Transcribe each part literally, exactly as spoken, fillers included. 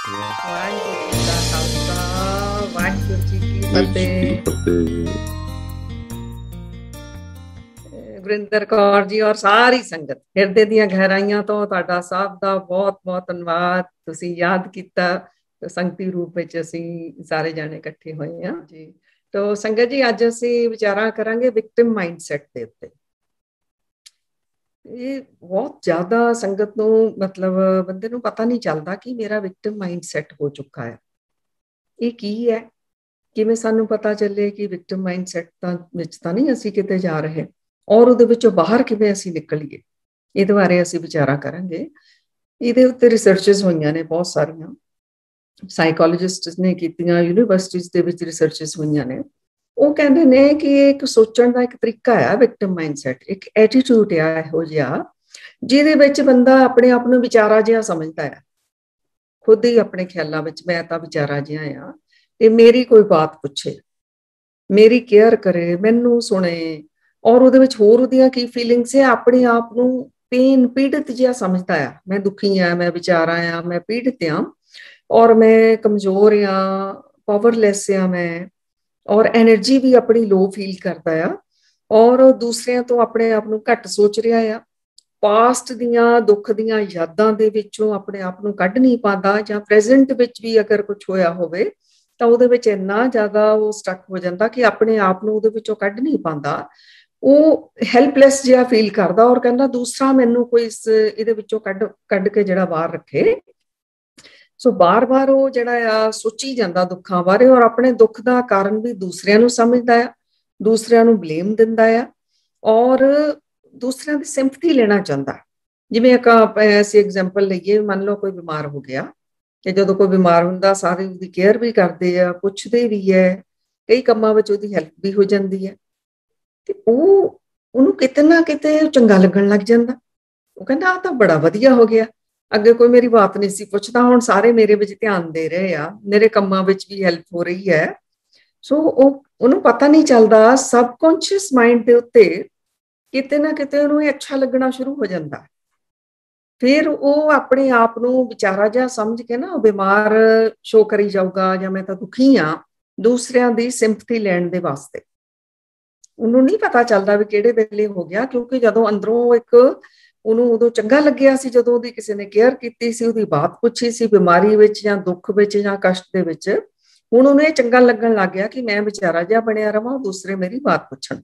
ਵਾਹਿਗੁਰੂ ਜੀ ਕਾ ਖਾਲਸਾ, ਵਾਹਿਗੁਰੂ ਜੀ ਕੀ ਫਤਿਹ। ਗੁਰਿੰਦਰ ਕੌਰ ਜੀ ਔਰ ਸਾਰੀ ਸੰਗਤ, ਹਿਰਦੇ ਦੀਆਂ ਗਹਿਰਾਈਆਂ ਤੋਂ ਤੁਹਾਡਾ ਸਭ ਦਾ ਬਹੁਤ ਬਹੁਤ ਧੰਨਵਾਦ। ਤੁਸੀਂ ਯਾਦ ਕੀਤਾ, ਸੰਗਤੀ ਰੂਪ ਵਿੱਚ ਅਸੀਂ ਸਾਰੇ ਜਾਣੇ ਇਕੱਠੇ ਹੋਏ ਹਾਂ ਜੀ। ਤੋ ਸੰਗਤ ਜੀ, ਅੱਜ ਅਸੀਂ ਵਿਚਾਰਾਂ ਕਰਾਂਗੇ ਵਿਕਟਿਮ ਮਾਈਂਡਸੈਟ ਦੇ ਉੱਤੇ। ਇਹ ਬਹੁਤ ਜ਼ਿਆਦਾ ਸੰਗਤ ਨੂੰ, ਮਤਲਬ ਬੰਦੇ ਨੂੰ ਪਤਾ ਨਹੀਂ ਚੱਲਦਾ ਕਿ ਮੇਰਾ ਵਿਕਟਿਮ ਮਾਈਂਡਸੈਟ ਹੋ ਚੁੱਕਾ ਹੈ। ਇਹ ਕੀ ਹੈ, ਕਿਵੇਂ ਸਾਨੂੰ ਪਤਾ ਚੱਲੇ ਕਿ ਵਿਕਟਿਮ ਮਾਈਂਡਸੈਟ ਤਾਂ ਵਿੱਚ ਤਾਂ ਨਹੀਂ ਅਸੀਂ ਕਿਤੇ ਜਾ ਰਹੇ, ਔਰ ਉਹਦੇ ਵਿੱਚੋਂ ਬਾਹਰ ਕਿਵੇਂ ਅਸੀਂ ਨਿਕਲੀਏ, ਇਹਦੇ ਬਾਰੇ ਅਸੀਂ ਵਿਚਾਰਾ ਕਰਾਂਗੇ। ਇਹਦੇ ਉੱਤੇ ਰਿਸਰਚਸ ਹੋਈਆਂ ਨੇ ਬਹੁਤ ਸਾਰੀਆਂ, ਸਾਈਕੋਲੋਜਿਸਟਸ ਨੇ ਕੀਤੀਆਂ, ਯੂਨੀਵਰਸਿਟੀਜ਼ ਦੇ ਵਿੱਚ ਰਿਸਰਚਸ ਹੋਈਆਂ ਨੇ। ਉਹ ਕਹਿੰਦੇ ਨੇ ਕਿ ਇਹ ਇੱਕ ਸੋਚਣ ਦਾ ਇੱਕ ਤਰੀਕਾ ਹੈ ਵਿਕਟਿਮ ਮਾਈਂਡਸੈਟ, ਇੱਕ ਐਟੀਟਿਊਡ ਆ ਇਹੋ ਜਿਹਾ ਜਿਹਦੇ ਵਿੱਚ ਬੰਦਾ ਆਪਣੇ ਆਪ ਨੂੰ ਵਿਚਾਰਾ ਜਿਹਾ ਸਮਝਦਾ ਹੈ, ਖੁਦ ਹੀ ਆਪਣੇ ਖਿਆਲਾਂ ਵਿੱਚ ਮੈਂ ਤਾਂ ਵਿਚਾਰਾ ਜਿਹਾ ਆ, ਤੇ ਮੇਰੀ ਕੋਈ ਬਾਤ ਪੁੱਛੇ, ਮੇਰੀ ਕੇਅਰ ਕਰੇ, ਮੈਨੂੰ ਸੁਣੇ, ਔਰ ਉਹਦੇ ਵਿੱਚ ਹੋਰ ਉਹਦੀਆਂ ਕੀ ਫੀਲਿੰਗਸ ਹੈ, ਆਪਣੇ ਆਪ ਨੂੰ ਪੇਨ ਪੀੜਿਤ ਜਿਹਾ ਸਮਝਦਾ ਆ। ਮੈਂ ਦੁਖੀ ਆ, ਮੈਂ ਵਿਚਾਰਾ ਆ, ਮੈਂ ਪੀੜਿਤ ਆ, ਔਰ ਮੈਂ ਕਮਜ਼ੋਰ ਆ, ਪਾਵਰਲੈਸ ਆ ਮੈਂ, ਔਰ ਐਨਰਜੀ ਵੀ ਆਪਣੀ ਲੋ ਫੀਲ ਕਰਦਾ ਆ, ਔਰ ਦੂਸਰਿਆਂ ਤੋਂ ਆਪਣੇ ਆਪ ਨੂੰ ਘੱਟ ਸੋਚ ਰਿਹਾ ਆ, ਪਾਸਟ ਦੀਆਂ ਦੁੱਖ ਦੀਆਂ ਯਾਦਾਂ ਦੇ ਵਿੱਚੋਂ ਆਪਣੇ ਆਪ ਨੂੰ ਕੱਢ ਨਹੀਂ ਪਾਉਂਦਾ, ਜਾਂ ਪ੍ਰੈਜ਼ੈਂਟ ਵਿੱਚ ਵੀ ਅਗਰ ਕੁਝ ਹੋਇਆ ਹੋਵੇ ਤਾਂ ਉਹਦੇ ਵਿੱਚ ਇੰਨਾ ਜ਼ਿਆਦਾ ਉਹ ਸਟਕ ਹੋ ਜਾਂਦਾ ਕਿ ਆਪਣੇ ਆਪ ਨੂੰ ਉਹਦੇ ਵਿੱਚੋਂ ਕੱਢ ਨਹੀਂ ਪਾਉਂਦਾ। ਉਹ ਹੈਲਪਲੈਸ ਜਿਹਾ ਫੀਲ ਕਰਦਾ, ਔਰ ਕਹਿੰਦਾ ਦੂਸਰਾ ਮੈਨੂੰ ਕੋਈ ਇਸ ਇਹਦੇ ਵਿੱਚੋਂ ਕੱਢ ਕੱਢ ਕੇ ਜਿਹੜਾ ਬਾਹਰ ਰੱਖੇ। ਸੋ ਬਾਰ-ਬਾਰ ਉਹ ਜਿਹੜਾ ਆ ਸੋਚੀ ਜਾਂਦਾ ਦੁੱਖਾਂ ਬਾਰੇ, ਔਰ ਆਪਣੇ ਦੁੱਖ ਦਾ ਕਾਰਨ ਵੀ ਦੂਸਰਿਆਂ ਨੂੰ ਸਮਝਦਾ ਆ, ਦੂਸਰਿਆਂ ਨੂੰ ਬਲੇਮ ਦਿੰਦਾ ਆ, ਔਰ ਦੂਸਰਿਆਂ ਦੀ ਸਿੰਪਥੀ ਲੈਣਾ ਚਾਹੁੰਦਾ। ਜਿਵੇਂ ਇੱਕ ਅਸੀਂ ਐਗਜ਼ਾਮਪਲ ਲਈਏ, ਮੰਨ ਲਓ ਕੋਈ ਬਿਮਾਰ ਹੋ ਗਿਆ, ਤੇ ਜਦੋਂ ਕੋਈ ਬਿਮਾਰ ਹੁੰਦਾ ਸਾਰੇ ਉਹਦੀ ਕੇਅਰ ਵੀ ਕਰਦੇ ਆ, ਪੁੱਛਦੇ ਵੀ ਹੈ, ਕਈ ਕੰਮਾਂ ਵਿੱਚ ਉਹਦੀ ਹੈਲਪ ਵੀ ਹੋ ਜਾਂਦੀ ਹੈ, ਤੇ ਉਹ ਉਹਨੂੰ ਕਿਤੇ ਨਾ ਕਿਤੇ ਚੰਗਾ ਲੱਗਣ ਲੱਗ ਜਾਂਦਾ। ਉਹ ਕਹਿੰਦਾ ਆਹ ਤਾਂ ਬੜਾ ਵਧੀਆ ਹੋ ਗਿਆ, ਅੱਗੇ ਕੋਈ ਮੇਰੀ ਬਾਤ ਨਹੀਂ ਸੀ ਪੁੱਛਦਾ, ਹੁਣ ਸਾਰੇ ਮੇਰੇ ਵਿੱਚ ਧਿਆਨ ਦੇ ਰਹੇ ਆ, ਮੇਰੇ ਕੰਮਾਂ ਵਿੱਚ ਵੀ ਹੈਲਪ ਹੋ ਰਹੀ ਹੈ। ਸੋ ਉਹ ਉਹਨੂੰ ਪਤਾ ਨਹੀਂ ਚੱਲਦਾ, ਸਬਕੌਂਸ਼ੀਅਸ ਮਾਈਂਡ ਦੇ ਉੱਤੇ ਕਿਤੇ ਨਾ ਕਿਤੇ ਉਹਨੂੰ ਇਹ ਅੱਛਾ ਲੱਗਣਾ ਸ਼ੁਰੂ ਹੋ ਜਾਂਦਾ। ਫਿਰ ਉਹ ਆਪਣੇ ਆਪ ਨੂੰ ਵਿਚਾਰਾ ਜਿਹਾ ਸਮਝ ਕੇ ਨਾ ਬਿਮਾਰ ਸ਼ੋ ਕਰੀ ਜਾਊਗਾ, ਜਾਂ ਮੈਂ ਤਾਂ ਦੁਖੀ ਆ, ਦੂਸਰਿਆਂ ਦੀ ਸਿੰਪਥੀ ਲੈਣ ਦੇ ਵਾਸਤੇ। ਉਹਨੂੰ ਨਹੀਂ ਪਤਾ ਚੱਲਦਾ ਵੀ ਕਿਹੜੇ ਵੇਲੇ ਹੋ ਗਿਆ, ਕਿਉਂਕਿ ਜਦੋਂ ਅੰਦਰੋਂ ਇੱਕ ਉਹਨੂੰ ਉਦੋਂ ਚੰਗਾ ਲੱਗਿਆ ਸੀ, ਜਦੋਂ ਉਹਦੀ ਕਿਸੇ ਨੇ ਕੇਅਰ ਕੀਤੀ ਸੀ, ਉਹਦੀ ਬਾਤ ਪੁੱਛੀ ਸੀ ਬਿਮਾਰੀ ਵਿੱਚ ਜਾਂ ਦੁੱਖ ਵਿੱਚ ਜਾਂ ਕਸ਼ਟ ਦੇ ਵਿੱਚ, ਹੁਣ ਉਹਨੂੰ ਇਹ ਚੰਗਾ ਲੱਗਣ ਲੱਗ ਗਿਆ ਕਿ ਮੈਂ ਵਿਚਾਰਾ ਜਿਹਾ ਬਣਿਆ ਰਵਾਂ, ਦੂਸਰੇ ਮੇਰੀ ਬਾਤ ਪੁੱਛਣ।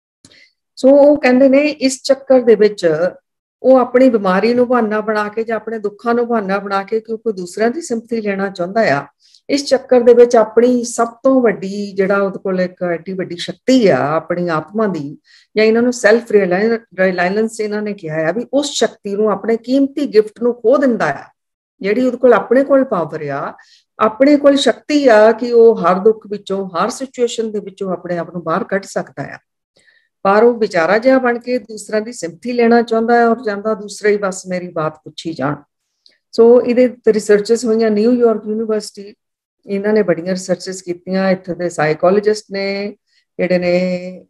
ਸੋ ਉਹ ਕਹਿੰਦੇ ਨੇ ਇਸ ਚੱਕਰ ਦੇ ਵਿੱਚ ਉਹ ਆਪਣੀ ਬਿਮਾਰੀ ਨੂੰ ਬਹਾਨਾ ਬਣਾ ਕੇ ਜਾਂ ਆਪਣੇ ਦੁੱਖਾਂ ਨੂੰ ਬਹਾਨਾ ਬਣਾ ਕੇ, ਕਿਉਂਕਿ ਦੂਸਰਿਆਂ ਦੀ ਸਿੰਪਥੀ ਲੈਣਾ ਚਾਹੁੰਦਾ ਆ, ਇਸ ਚੱਕਰ ਦੇ ਵਿੱਚ ਆਪਣੀ ਸਭ ਤੋਂ ਵੱਡੀ ਜਿਹੜਾ ਉਹਦੇ ਕੋਲ ਇੱਕ ਐਡੀ ਵੱਡੀ ਸ਼ਕਤੀ ਆ ਆਪਣੀ ਆਤਮਾ ਦੀ, ਜਾਂ ਇਹਨਾਂ ਨੂੰ ਸੈਲਫ ਰਿਲਾਇੰਸ ਇਹਨਾਂ ਨੇ ਕਿਹਾ ਹੈ, ਵੀ ਉਸ ਸ਼ਕਤੀ ਨੂੰ, ਆਪਣੇ ਕੀਮਤੀ ਗਿਫਟ ਨੂੰ ਖੋ ਦਿੰਦਾ ਆ, ਜਿਹੜੀ ਉਹਦੇ ਕੋਲ ਆਪਣੇ ਕੋਲ ਪਾਵਰ ਆ, ਆਪਣੇ ਕੋਲ ਸ਼ਕਤੀ ਆ ਕਿ ਉਹ ਹਰ ਦੁੱਖ ਵਿੱਚੋਂ, ਹਰ ਸਿਚੁਏਸ਼ਨ ਦੇ ਵਿੱਚੋਂ ਆਪਣੇ ਆਪ ਨੂੰ ਬਾਹਰ ਕੱਢ ਸਕਦਾ ਆ। ਪਰ ਉਹ ਵਿਚਾਰਾ ਜਿਹਾ ਬਣ ਕੇ ਦੂਸਰਿਆਂ ਦੀ ਸਿੰਪਥੀ ਲੈਣਾ ਚਾਹੁੰਦਾ ਹੈ, ਔਰ ਜਾਂਦਾ ਦੂਸਰੇ ਹੀ ਬਸ ਮੇਰੀ ਬਾਤ ਪੁੱਛੀ ਜਾਣ। ਸੋ ਇਹਦੇ ਰਿਸਰਚਸ ਹੋਈਆਂ, ਨਿਊਯਾਰਕ ਯੂਨੀਵਰਸਿਟੀ ਇਹਨਾਂ ਨੇ ਬੜੀਆਂ ਰਿਸਰਚਸ ਕੀਤੀਆਂ, ਇੱਥੇ ਦੇ ਸਾਈਕੋਲੋਜਿਸਟ ਨੇ ਜਿਹੜੇ ਨੇ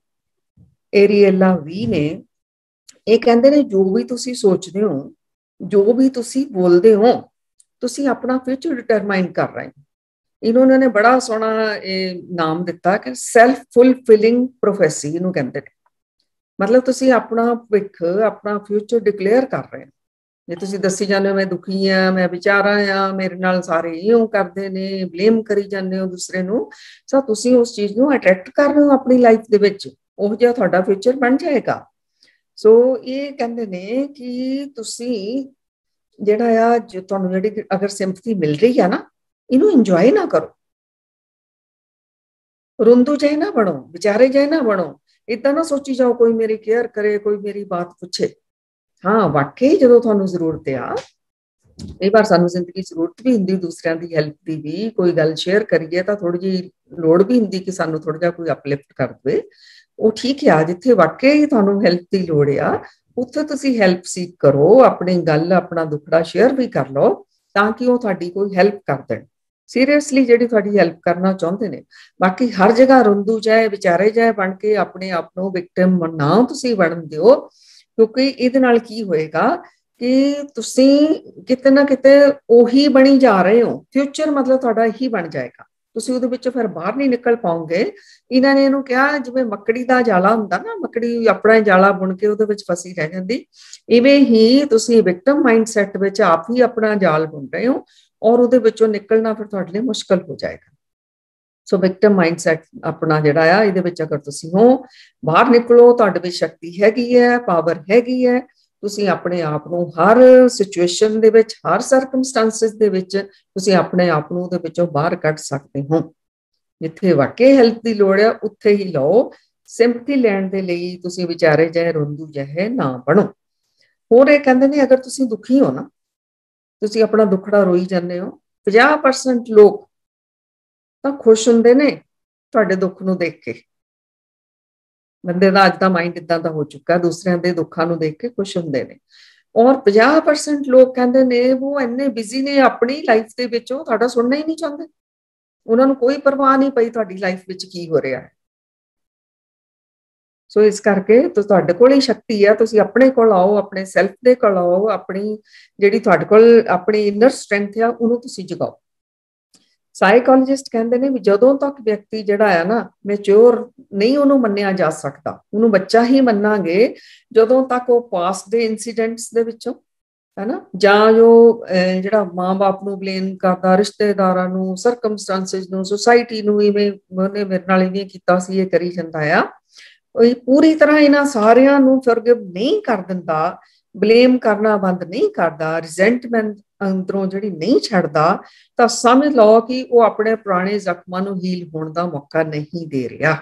ਏਰੀਏਲਾ ਵੀ ਨੇ, ਇਹ ਕਹਿੰਦੇ ਨੇ ਜੋ ਵੀ ਤੁਸੀਂ ਸੋਚਦੇ ਹੋ, ਜੋ ਵੀ ਤੁਸੀਂ ਬੋਲਦੇ ਹੋ, ਤੁਸੀਂ ਆਪਣਾ ਫਿਊਚਰ ਡਿਟਰਮਾਈਨ ਕਰ ਰਹੇ ਹੋ। ਇਹਨਾਂ ਨੇ ਬੜਾ ਸੋਹਣਾ ਇਹ ਨਾਮ ਦਿੱਤਾ ਕਿ ਸੈਲਫ ਫੁਲਫਿਲਿੰਗ ਪ੍ਰੋਫੈਸੀ ਇਹਨੂੰ ਕਹਿੰਦੇ ਨੇ। ਮਤਲਬ ਤੁਸੀਂ ਆਪਣਾ ਭਵਿੱਖ, ਆਪਣਾ ਫਿਊਚਰ ਡਿਕਲੇਅਰ ਕਰ ਰਹੇ ਹੋ। ਜੇ ਤੁਸੀਂ ਦੱਸੀ ਜਾਂਦੇ ਹੋ ਮੈਂ ਦੁਖੀ ਆ, ਮੈਂ ਵਿਚਾਰਾ ਆ, ਮੇਰੇ ਨਾਲ ਸਾਰੇ ਇਉਂ ਕਰਦੇ ਨੇ, ਬਲੇਮ ਕਰੀ ਜਾਂਦੇ ਹੋ ਦੂਸਰੇ ਨੂੰ, ਸੋ ਤੁਸੀਂ ਉਸ ਚੀਜ਼ ਨੂੰ ਅਟਰੈਕਟ ਕਰ ਰਹੇ ਹੋ ਆਪਣੀ ਲਾਈਫ ਦੇ ਵਿੱਚ, ਉਹ ਜਿਹਾ ਤੁਹਾਡਾ ਫਿਊਚਰ ਬਣ ਜਾਏਗਾ। ਸੋ ਇਹ ਕਹਿੰਦੇ ਨੇ ਕਿ ਤੁਸੀਂ ਜਿਹੜਾ ਆ, ਜੋ ਤੁਹਾਨੂੰ ਜਿਹੜੀ ਅਗਰ ਸਿੰਪਥੀ ਮਿਲ ਰਹੀ ਆ ਨਾ, ਇਹਨੂੰ ਇੰਜੋਏ ਨਾ ਕਰੋ, ਰੋਂਦੂ ਜਿਹੇ ਨਾ ਬਣੋ, ਵਿਚਾਰੇ ਜਿਹੇ ਨਾ ਬਣੋ, ਏਦਾਂ ਨਾ ਸੋਚੀ ਜਾਓ ਕੋਈ ਮੇਰੀ ਕੇਅਰ ਕਰੇ, ਕੋਈ ਮੇਰੀ ਬਾਤ ਪੁੱਛੇ। ਹਾਂ ਵਾਕਈ ਜਦੋਂ ਤੁਹਾਨੂੰ ਜ਼ਰੂਰਤ ਆ, ਕਈ ਵਾਰ ਸਾਨੂੰ ਜ਼ਿੰਦਗੀ ਜ਼ਰੂਰਤ ਵੀ ਹੁੰਦੀ ਦੂਸਰਿਆਂ ਦੀ ਹੈਲਪ ਦੀ ਵੀ, ਕੋਈ ਗੱਲ ਸ਼ੇਅਰ ਕਰੀਏ ਤਾਂ ਥੋੜੀ ਜਿਹੀ ਲੋੜ ਵੀ ਹੁੰਦੀ ਕਿ ਸਾਨੂੰ ਥੋੜਾ ਜਿਹਾ ਕੋਈ ਅਪਲਿਫਟ ਕਰ ਦੇਵੇ, ਉਹ ਠੀਕ ਆ। ਜਿੱਥੇ ਵਾਕਈ ਤੁਹਾਨੂੰ ਹੈਲਪ ਦੀ ਲੋੜ ਆ, ਉੱਥੇ ਤੁਸੀਂ ਹੈਲਪ ਸੀਕ ਕਰੋ, ਆਪਣੀ ਗੱਲ, ਆਪਣਾ ਦੁੱਖੜਾ ਸ਼ੇਅਰ ਵੀ ਕਰ ਲਓ, ਤਾਂ ਕਿ ਉਹ ਤੁਹਾਡੀ ਕੋਈ ਹੈਲਪ ਕਰ ਦੇਣ, ਸੀਰੀਅਸਲੀ ਜਿਹੜੀ ਤੁਹਾਡੀ ਹੈਲਪ ਕਰਨਾ ਚਾਹੁੰਦੇ ਨੇ। ਬਾਕੀ ਹਰ ਜਗ੍ਹਾ ਰੋਂਦੂ ਜਾਏ, ਵਿਚਾਰੇ ਜਾਏ ਬਣ ਕੇ ਆਪਣੇ ਆਪ ਨੂੰ ਵਿਕਟਿਮ ਨਾ ਤੁਸੀਂ ਬਣਨ ਦਿਓ, ਕਿਉਂਕਿ ਇਹਦੇ ਨਾਲ ਕੀ ਹੋਏਗਾ ਕਿ ਤੁਸੀਂ ਕਿਤੇ ਨਾ ਕਿਤੇ ਉਹੀ ਬਣੀ ਜਾ ਰਹੇ ਹੋ। ਫਿਊਚਰ ਮਤਲਬ ਤੁਹਾਡਾ ਇਹੀ ਬਣ ਜਾਏਗਾ, ਤੁਸੀਂ ਉਹਦੇ ਵਿੱਚੋਂ ਫਿਰ ਬਾਹਰ ਨਹੀਂ ਨਿਕਲ ਪਾਓਗੇ। ਇਹਨਾਂ ਨੇ ਇਹਨੂੰ ਕਿਹਾ ਜਿਵੇਂ ਮੱਕੜੀ ਦਾ ਜਾਲਾ ਹੁੰਦਾ ਨਾ, ਮੱਕੜੀ ਆਪਣਾ ਜਾਲਾ ਬੁਣ ਕੇ ਉਹਦੇ ਵਿੱਚ ਫਸੀ ਰਹਿ ਜਾਂਦੀ, ਇਵੇਂ ਹੀ ਤੁਸੀਂ ਵਿਕਟਮ ਮਾਈਂਡਸੈਟ ਵਿੱਚ ਆਪ ਹੀ ਆਪਣਾ ਜਾਲ ਬੁਣ ਰਹੇ ਹੋ ਔਰ ਉਹਦੇ ਵਿੱਚੋਂ ਨਿਕਲਣਾ ਫਿਰ ਤੁਹਾਡੇ ਲਈ ਮੁਸ਼ਕਲ ਹੋ ਜਾਏਗਾ। ਸੋ ਵਿਕਟਮ ਮਾਈਂਡਸੈਟ ਆਪਣਾ ਜਿਹੜਾ ਆ, ਇਹਦੇ ਵਿੱਚ ਅਗਰ ਤੁਸੀਂ ਹੋ, ਬਾਹਰ ਨਿਕਲੋ, ਤੁਹਾਡੇ ਵਿੱਚ ਸ਼ਕਤੀ ਹੈਗੀ ਹੈ, ਪਾਵਰ ਹੈਗੀ ਹੈ, ਤੁਸੀਂ ਆਪਣੇ ਆਪ ਨੂੰ ਹਰ ਸਿਚੁਏਸ਼ਨ ਦੇ ਵਿੱਚ, ਹਰ ਸਰਕਮਸਟੈਂਸਸ ਦੇ ਵਿੱਚ ਤੁਸੀਂ ਆਪਣੇ ਆਪ ਨੂੰ ਉਹਦੇ ਵਿੱਚੋਂ ਬਾਹਰ ਕੱਢ ਸਕਦੇ ਹੋ। ਜਿੱਥੇ ਵਾਕਈ ਹੈਲਪ ਦੀ ਲੋੜ ਹੈ ਉੱਥੇ ਹੀ ਲਓ। ਸਿੰਪਥੀ ਲੈਣ ਦੇ ਲਈ ਤੁਸੀਂ ਵਿਚਾਰੇ ਜਿਹੇ ਰੋਂਦੂ ਜਿਹੇ ਨਾ ਬਣੋ। ਹੋਰ ਇਹ ਕਹਿੰਦੇ ਨੇ ਅਗਰ ਤੁਸੀਂ ਦੁਖੀ ਹੋ ਨਾ, ਤੁਸੀਂ ਆਪਣਾ ਦੁੱਖੜਾ ਰੋਈ ਜਾਂਦੇ ਹੋ, ਪੰਜਾਹ ਪਰਸੈਂਟ ਲੋਕ ਤਾਂ ਖੁਸ਼ ਹੁੰਦੇ ਨੇ ਤੁਹਾਡੇ ਦੁੱਖ ਨੂੰ ਦੇਖ ਕੇ। ਬੰਦੇ ਦਾ ਅੱਜ ਦਾ ਮਾਈਂਡ ਇਦਾਂ ਦਾ ਹੋ ਚੁੱਕਾ, ਦੂਸਰਿਆਂ ਦੇ ਦੁੱਖਾਂ ਨੂੰ ਦੇਖ ਕੇ ਖੁਸ਼ ਹੁੰਦੇ ਨੇ। ਔਰ ਪੰਜਾਹ ਪਰਸੈਂਟ ਲੋਕ ਕਹਿੰਦੇ ਨੇ ਉਹ ਇੰਨੇ ਬਿਜ਼ੀ ਨੇ ਆਪਣੀ ਲਾਈਫ ਦੇ ਵਿੱਚ, ਉਹ ਤੁਹਾਡਾ ਸੁਣਨਾ ਹੀ ਨਹੀਂ ਚਾਹੁੰਦੇ। ਉਹਨਾਂ ਨੂੰ ਕੋਈ ਪਰਵਾਹ ਨਹੀਂ ਪਈ ਤੁਹਾਡੀ ਲਾਈਫ ਵਿੱਚ ਕੀ ਹੋ ਰਿਹਾ ਹੈ। ਸੋ ਇਸ ਕਰਕੇ ਤੁਹਾਡੇ ਕੋਲ ਹੀ ਸ਼ਕਤੀ ਹੈ, ਤੁਸੀਂ ਆਪਣੇ ਕੋਲ ਆਓ, ਆਪਣੇ ਸੈਲਫ ਦੇ ਕੋਲ ਆਓ, ਆਪਣੀ ਜਿਹੜੀ ਤੁਹਾਡੇ ਕੋਲ ਆਪਣੀ ਇਨਰ ਸਟਰੈਂਥ ਆ ਉਹਨੂੰ ਤੁਸੀਂ ਜਗਾਓ। ਸਾਈਕੋਲੋਜਿਸਟ ਕਹਿੰਦੇ ਨੇ ਵੀ ਜਦੋਂ ਤੱਕ ਵਿਅਕਤੀ ਜਿਹੜਾ ਹੈ ਨਾ ਮੈਚੁਰ ਨਹੀਂ ਉਹਨੂੰ ਮੰਨਿਆ ਜਾ ਸਕਦਾ, ਉਹਨੂੰ ਬੱਚਾ ਹੀ ਮੰਨਾਂਗੇ ਜਦੋਂ ਤੱਕ ਉਹ ਪਾਸਟ ਦੇ ਇਨਸੀਡੈਂਟਸ ਦੇ ਵਿੱਚੋਂ ਹੈ ਨਾ, ਜਾਂ ਜੋ ਜਿਹੜਾ ਮਾਂ-ਬਾਪ ਨੂੰ ਬਲੇਮ ਕਰਦਾ, ਰਿਸ਼ਤੇਦਾਰਾਂ ਨੂੰ, ਸਰਕਮਸਟੈਂਸਸ ਨੂੰ, ਸੁਸਾਇਟੀ ਨੂੰ, ਇਵੇਂ ਉਹਨੇ ਮੇਰੇ ਨਾਲ ਇਵੇਂ ਕੀਤਾ ਸੀ, ਇਹ ਕਰੀ ਜਾਂਦਾ ਆ, ਉਹ ਪੂਰੀ ਤਰ੍ਹਾਂ ਇਹਨਾਂ ਸਾਰਿਆਂ ਨੂੰ ਫੋਰਗਿਵ ਨਹੀਂ ਕਰ ਦਿੰਦਾ, ਬਲੇਮ ਕਰਨਾ ਬੰਦ ਨਹੀਂ ਕਰਦਾ, ਰਿਜ਼ੈਂਟਮੈਂਟ ਅੰਦਰੋਂ ਜਿਹੜੀ ਨਹੀਂ ਛੱਡਦਾ, ਤਾਂ ਸਮਝ ਲਓ ਕਿ ਉਹ ਆਪਣੇ ਪੁਰਾਣੇ ਜ਼ਖਮਾਂ ਨੂੰ ਹੀਲ ਹੋਣ ਦਾ ਮੌਕਾ ਨਹੀਂ ਦੇ ਰਿਹਾ।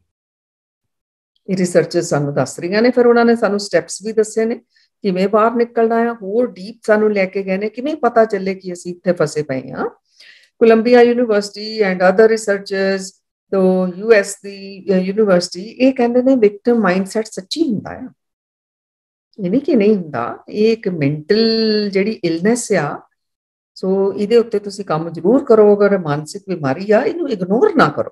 ਇਹ ਰਿਸਰਚਰਸ ਸਾਨੂੰ ਦੱਸ ਰਹੀਆਂ ਨੇ। ਫਿਰ ਉਹਨਾਂ ਨੇ ਸਾਨੂੰ ਸਟੈਪਸ ਵੀ ਦੱਸੇ ਨੇ ਕਿਵੇਂ ਬਾਹਰ ਨਿਕਲਣਾ ਹੈ, ਹੋਰ ਡੀਪ ਸਾਨੂੰ ਲੈ ਕੇ ਗਏ ਨੇ, ਕਿਵੇਂ ਪਤਾ ਚੱਲੇ ਕਿ ਅਸੀਂ ਇੱਥੇ ਫਸੇ ਪਏ ਹਾਂ। Columbia university and other researchers ਤੋਂ ਯੂ ਐਸ ਦੀ ਯੂਨੀਵਰਸਿਟੀ ਇਹ ਕਹਿੰਦੇ ਨੇ ਵਿਕਟਮ ਮਾਈਂਡਸੈਟ ਸੱਚੀ ਹੁੰਦਾ ਆ, ਇਹ ਨਹੀਂ ਕਿ ਨਹੀਂ ਹੁੰਦਾ, ਇਹ ਇੱਕ ਮੈਂਟਲ ਜਿਹੜੀ ਇਲਨੈਸ ਆ। ਸੋ ਇਹਦੇ ਉੱਤੇ ਤੁਸੀਂ ਕੰਮ ਜ਼ਰੂਰ ਕਰੋ। ਅਗਰ ਮਾਨਸਿਕ ਬਿਮਾਰੀ ਆ ਇਹਨੂੰ ਇਗਨੋਰ ਨਾ ਕਰੋ,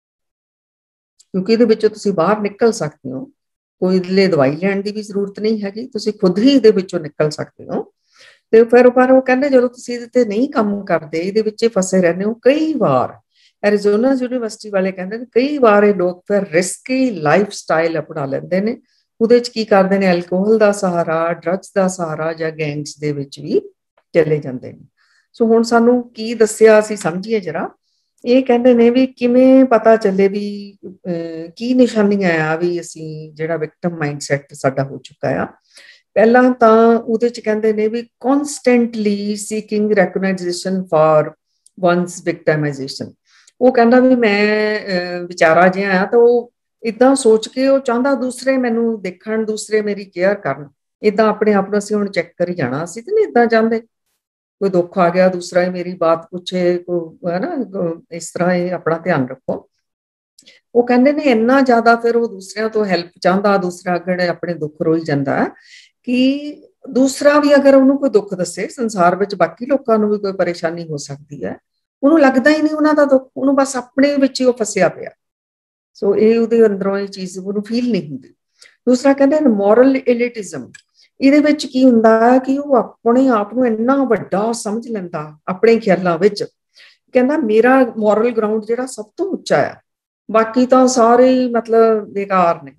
ਕਿਉਂਕਿ ਇਹਦੇ ਵਿੱਚੋਂ ਤੁਸੀਂ ਬਾਹਰ ਨਿਕਲ ਸਕਦੇ ਹੋ। ਕੋਈ ਲਈ ਦਵਾਈ ਲੈਣ ਦੀ ਵੀ ਜ਼ਰੂਰਤ ਨਹੀਂ ਹੈਗੀ, ਤੁਸੀਂ ਖੁਦ ਹੀ ਇਹਦੇ ਵਿੱਚੋਂ ਨਿਕਲ ਸਕਦੇ ਹੋ। ਤੇ ਫਿਰ ਪਰ ਉਹ ਕਹਿੰਦੇ ਜਦੋਂ ਤੁਸੀਂ ਇਹਦੇ ਤੇ ਨਹੀਂ ਕੰਮ ਕਰਦੇ, ਇਹਦੇ ਵਿੱਚ ਫਸੇ ਰਹਿੰਦੇ ਹੋ, ਕਈ ਵਾਰ ਐਰੀਜ਼ੋਨਾ ਯੂਨੀਵਰਸਿਟੀ ਵਾਲੇ ਕਹਿੰਦੇ ਨੇ ਕਈ ਵਾਰ ਇਹ ਲੋਕ ਫਿਰ ਰਿਸਕੀ ਲਾਈਫ ਸਟਾਈਲ ਅਪਣਾ ਲੈਂਦੇ ਨੇ। ਉਹਦੇ ਚ ਕੀ ਕਰਦੇ ਨੇ, ਐਲਕੋਹਲ ਦਾ ਸਹਾਰਾ, ਡਰੱਗਸ ਦਾ ਸਹਾਰਾ ਜਾਂ ਗੈਂਗਸ ਦੇ ਵਿੱਚ ਵੀ ਚਲੇ ਜਾਂਦੇ ਨੇ। ਸੋ ਹੁਣ ਸਾਨੂੰ ਕੀ ਦੱਸਿਆ ਅਸੀਂ ਸਮਝੀਏ ਜਰਾ। ਇਹ ਕਹਿੰਦੇ ਨੇ ਵੀ ਕਿਵੇਂ ਪਤਾ ਚੱਲੇ ਵੀ ਕੀ ਨਿਸ਼ਾਨੀਆਂ ਆ ਵੀ ਅਸੀਂ ਜਿਹੜਾ ਵਿਕਟਮ ਮਾਈਂਡਸੈਟ ਸਾਡਾ ਹੋ ਚੁੱਕਾ ਆ। ਪਹਿਲਾਂ ਤਾਂ ਉਹਦੇ ਚ ਕਹਿੰਦੇ ਨੇ ਵੀ constantly seeking recognition for one's victimization. ਉਹ ਕਹਿੰਦਾ ਵੀ ਮੈਂ ਵਿਚਾਰਾ ਜਿਹਾ ਆ ਤਾਂ ਉਹ ਇਦਾਂ ਸੋਚ ਕੇ ਉਹ ਚਾਹੁੰਦਾ ਦੂਸਰੇ ਮੈਨੂੰ ਦੇਖਣ, ਦੂਸਰੇ ਮੇਰੀ ਕੇਅਰ ਕਰਨ, ਇਦਾਂ ਆਪਣੇ ਆਪ ਨੂੰ ਅਸੀਂ ਹੁਣ ਚੈੱਕ ਕਰੀ ਜਾਣਾ। ਅਸੀਂ ਤੇ ਨਹੀਂ ਇਦਾਂ ਚਾਹੁੰਦੇ, ਕੋਈ ਦੁੱਖ ਆ ਗਿਆ ਦੂਸਰਾ ਹੀ ਮੇਰੀ ਬਾਤ ਪੁੱਛੇ, ਕੋਈ ਹੈ ਨਾ, ਇਸ ਤਰ੍ਹਾਂ ਇਹ ਆਪਣਾ ਧਿਆਨ ਰੱਖੋ। ਉਹ ਕਹਿੰਦੇ ਨੇ ਇੰਨਾ ਜ਼ਿਆਦਾ ਫਿਰ ਉਹ ਦੂਸਰਿਆਂ ਤੋਂ ਹੈਲਪ ਚਾਹੁੰਦਾ, ਦੂਸਰਾ ਅੱਗੇ ਆਪਣੇ ਦੁੱਖ ਰੋਈ ਜਾਂਦਾ ਕਿ ਦੂਸਰਾ ਵੀ ਅਗਰ ਉਹਨੂੰ ਕੋਈ ਦੁੱਖ ਦੱਸੇ, ਸੰਸਾਰ ਵਿੱਚ ਬਾਕੀ ਲੋਕਾਂ ਨੂੰ ਵੀ ਕੋਈ ਪਰੇਸ਼ਾਨੀ ਹੋ ਸਕਦੀ ਹੈ, ਉਹਨੂੰ ਲੱਗਦਾ ਹੀ ਨਹੀਂ ਉਹਨਾਂ ਦਾ ਦੁੱਖ, ਉਹਨੂੰ ਬਸ ਆਪਣੇ ਵਿੱਚ ਹੀ ਉਹ ਫਸਿਆ ਪਿਆ। ਸੋ ਇਹ ਉਹਦੇ ਅੰਦਰੋਂ ਇਹ ਚੀਜ਼ ਉਹਨੂੰ ਫੀਲ ਨਹੀਂ ਹੁੰਦੀ। ਦੂਸਰਾ ਕਹਿੰਦੇ ਮੋਰਲ ਇਲਿਟਿਜ਼ਮ। ਇਹਦੇ ਵਿੱਚ ਕੀ ਹੁੰਦਾ ਕਿ ਉਹ ਆਪਣੇ ਆਪ ਨੂੰ ਇੰਨਾ ਵੱਡਾ ਸਮਝ ਲੈਂਦਾ ਆਪਣੇ ਖਿਆਲਾਂ ਵਿੱਚ, ਕਹਿੰਦਾ ਮੇਰਾ ਮੋਰਲ ਗਰਾਊਂਡ ਜਿਹੜਾ ਸਭ ਤੋਂ ਉੱਚਾ ਆ, ਬਾਕੀ ਤਾਂ ਸਾਰੇ ਮਤਲਬ ਬੇਕਾਰ ਨੇ,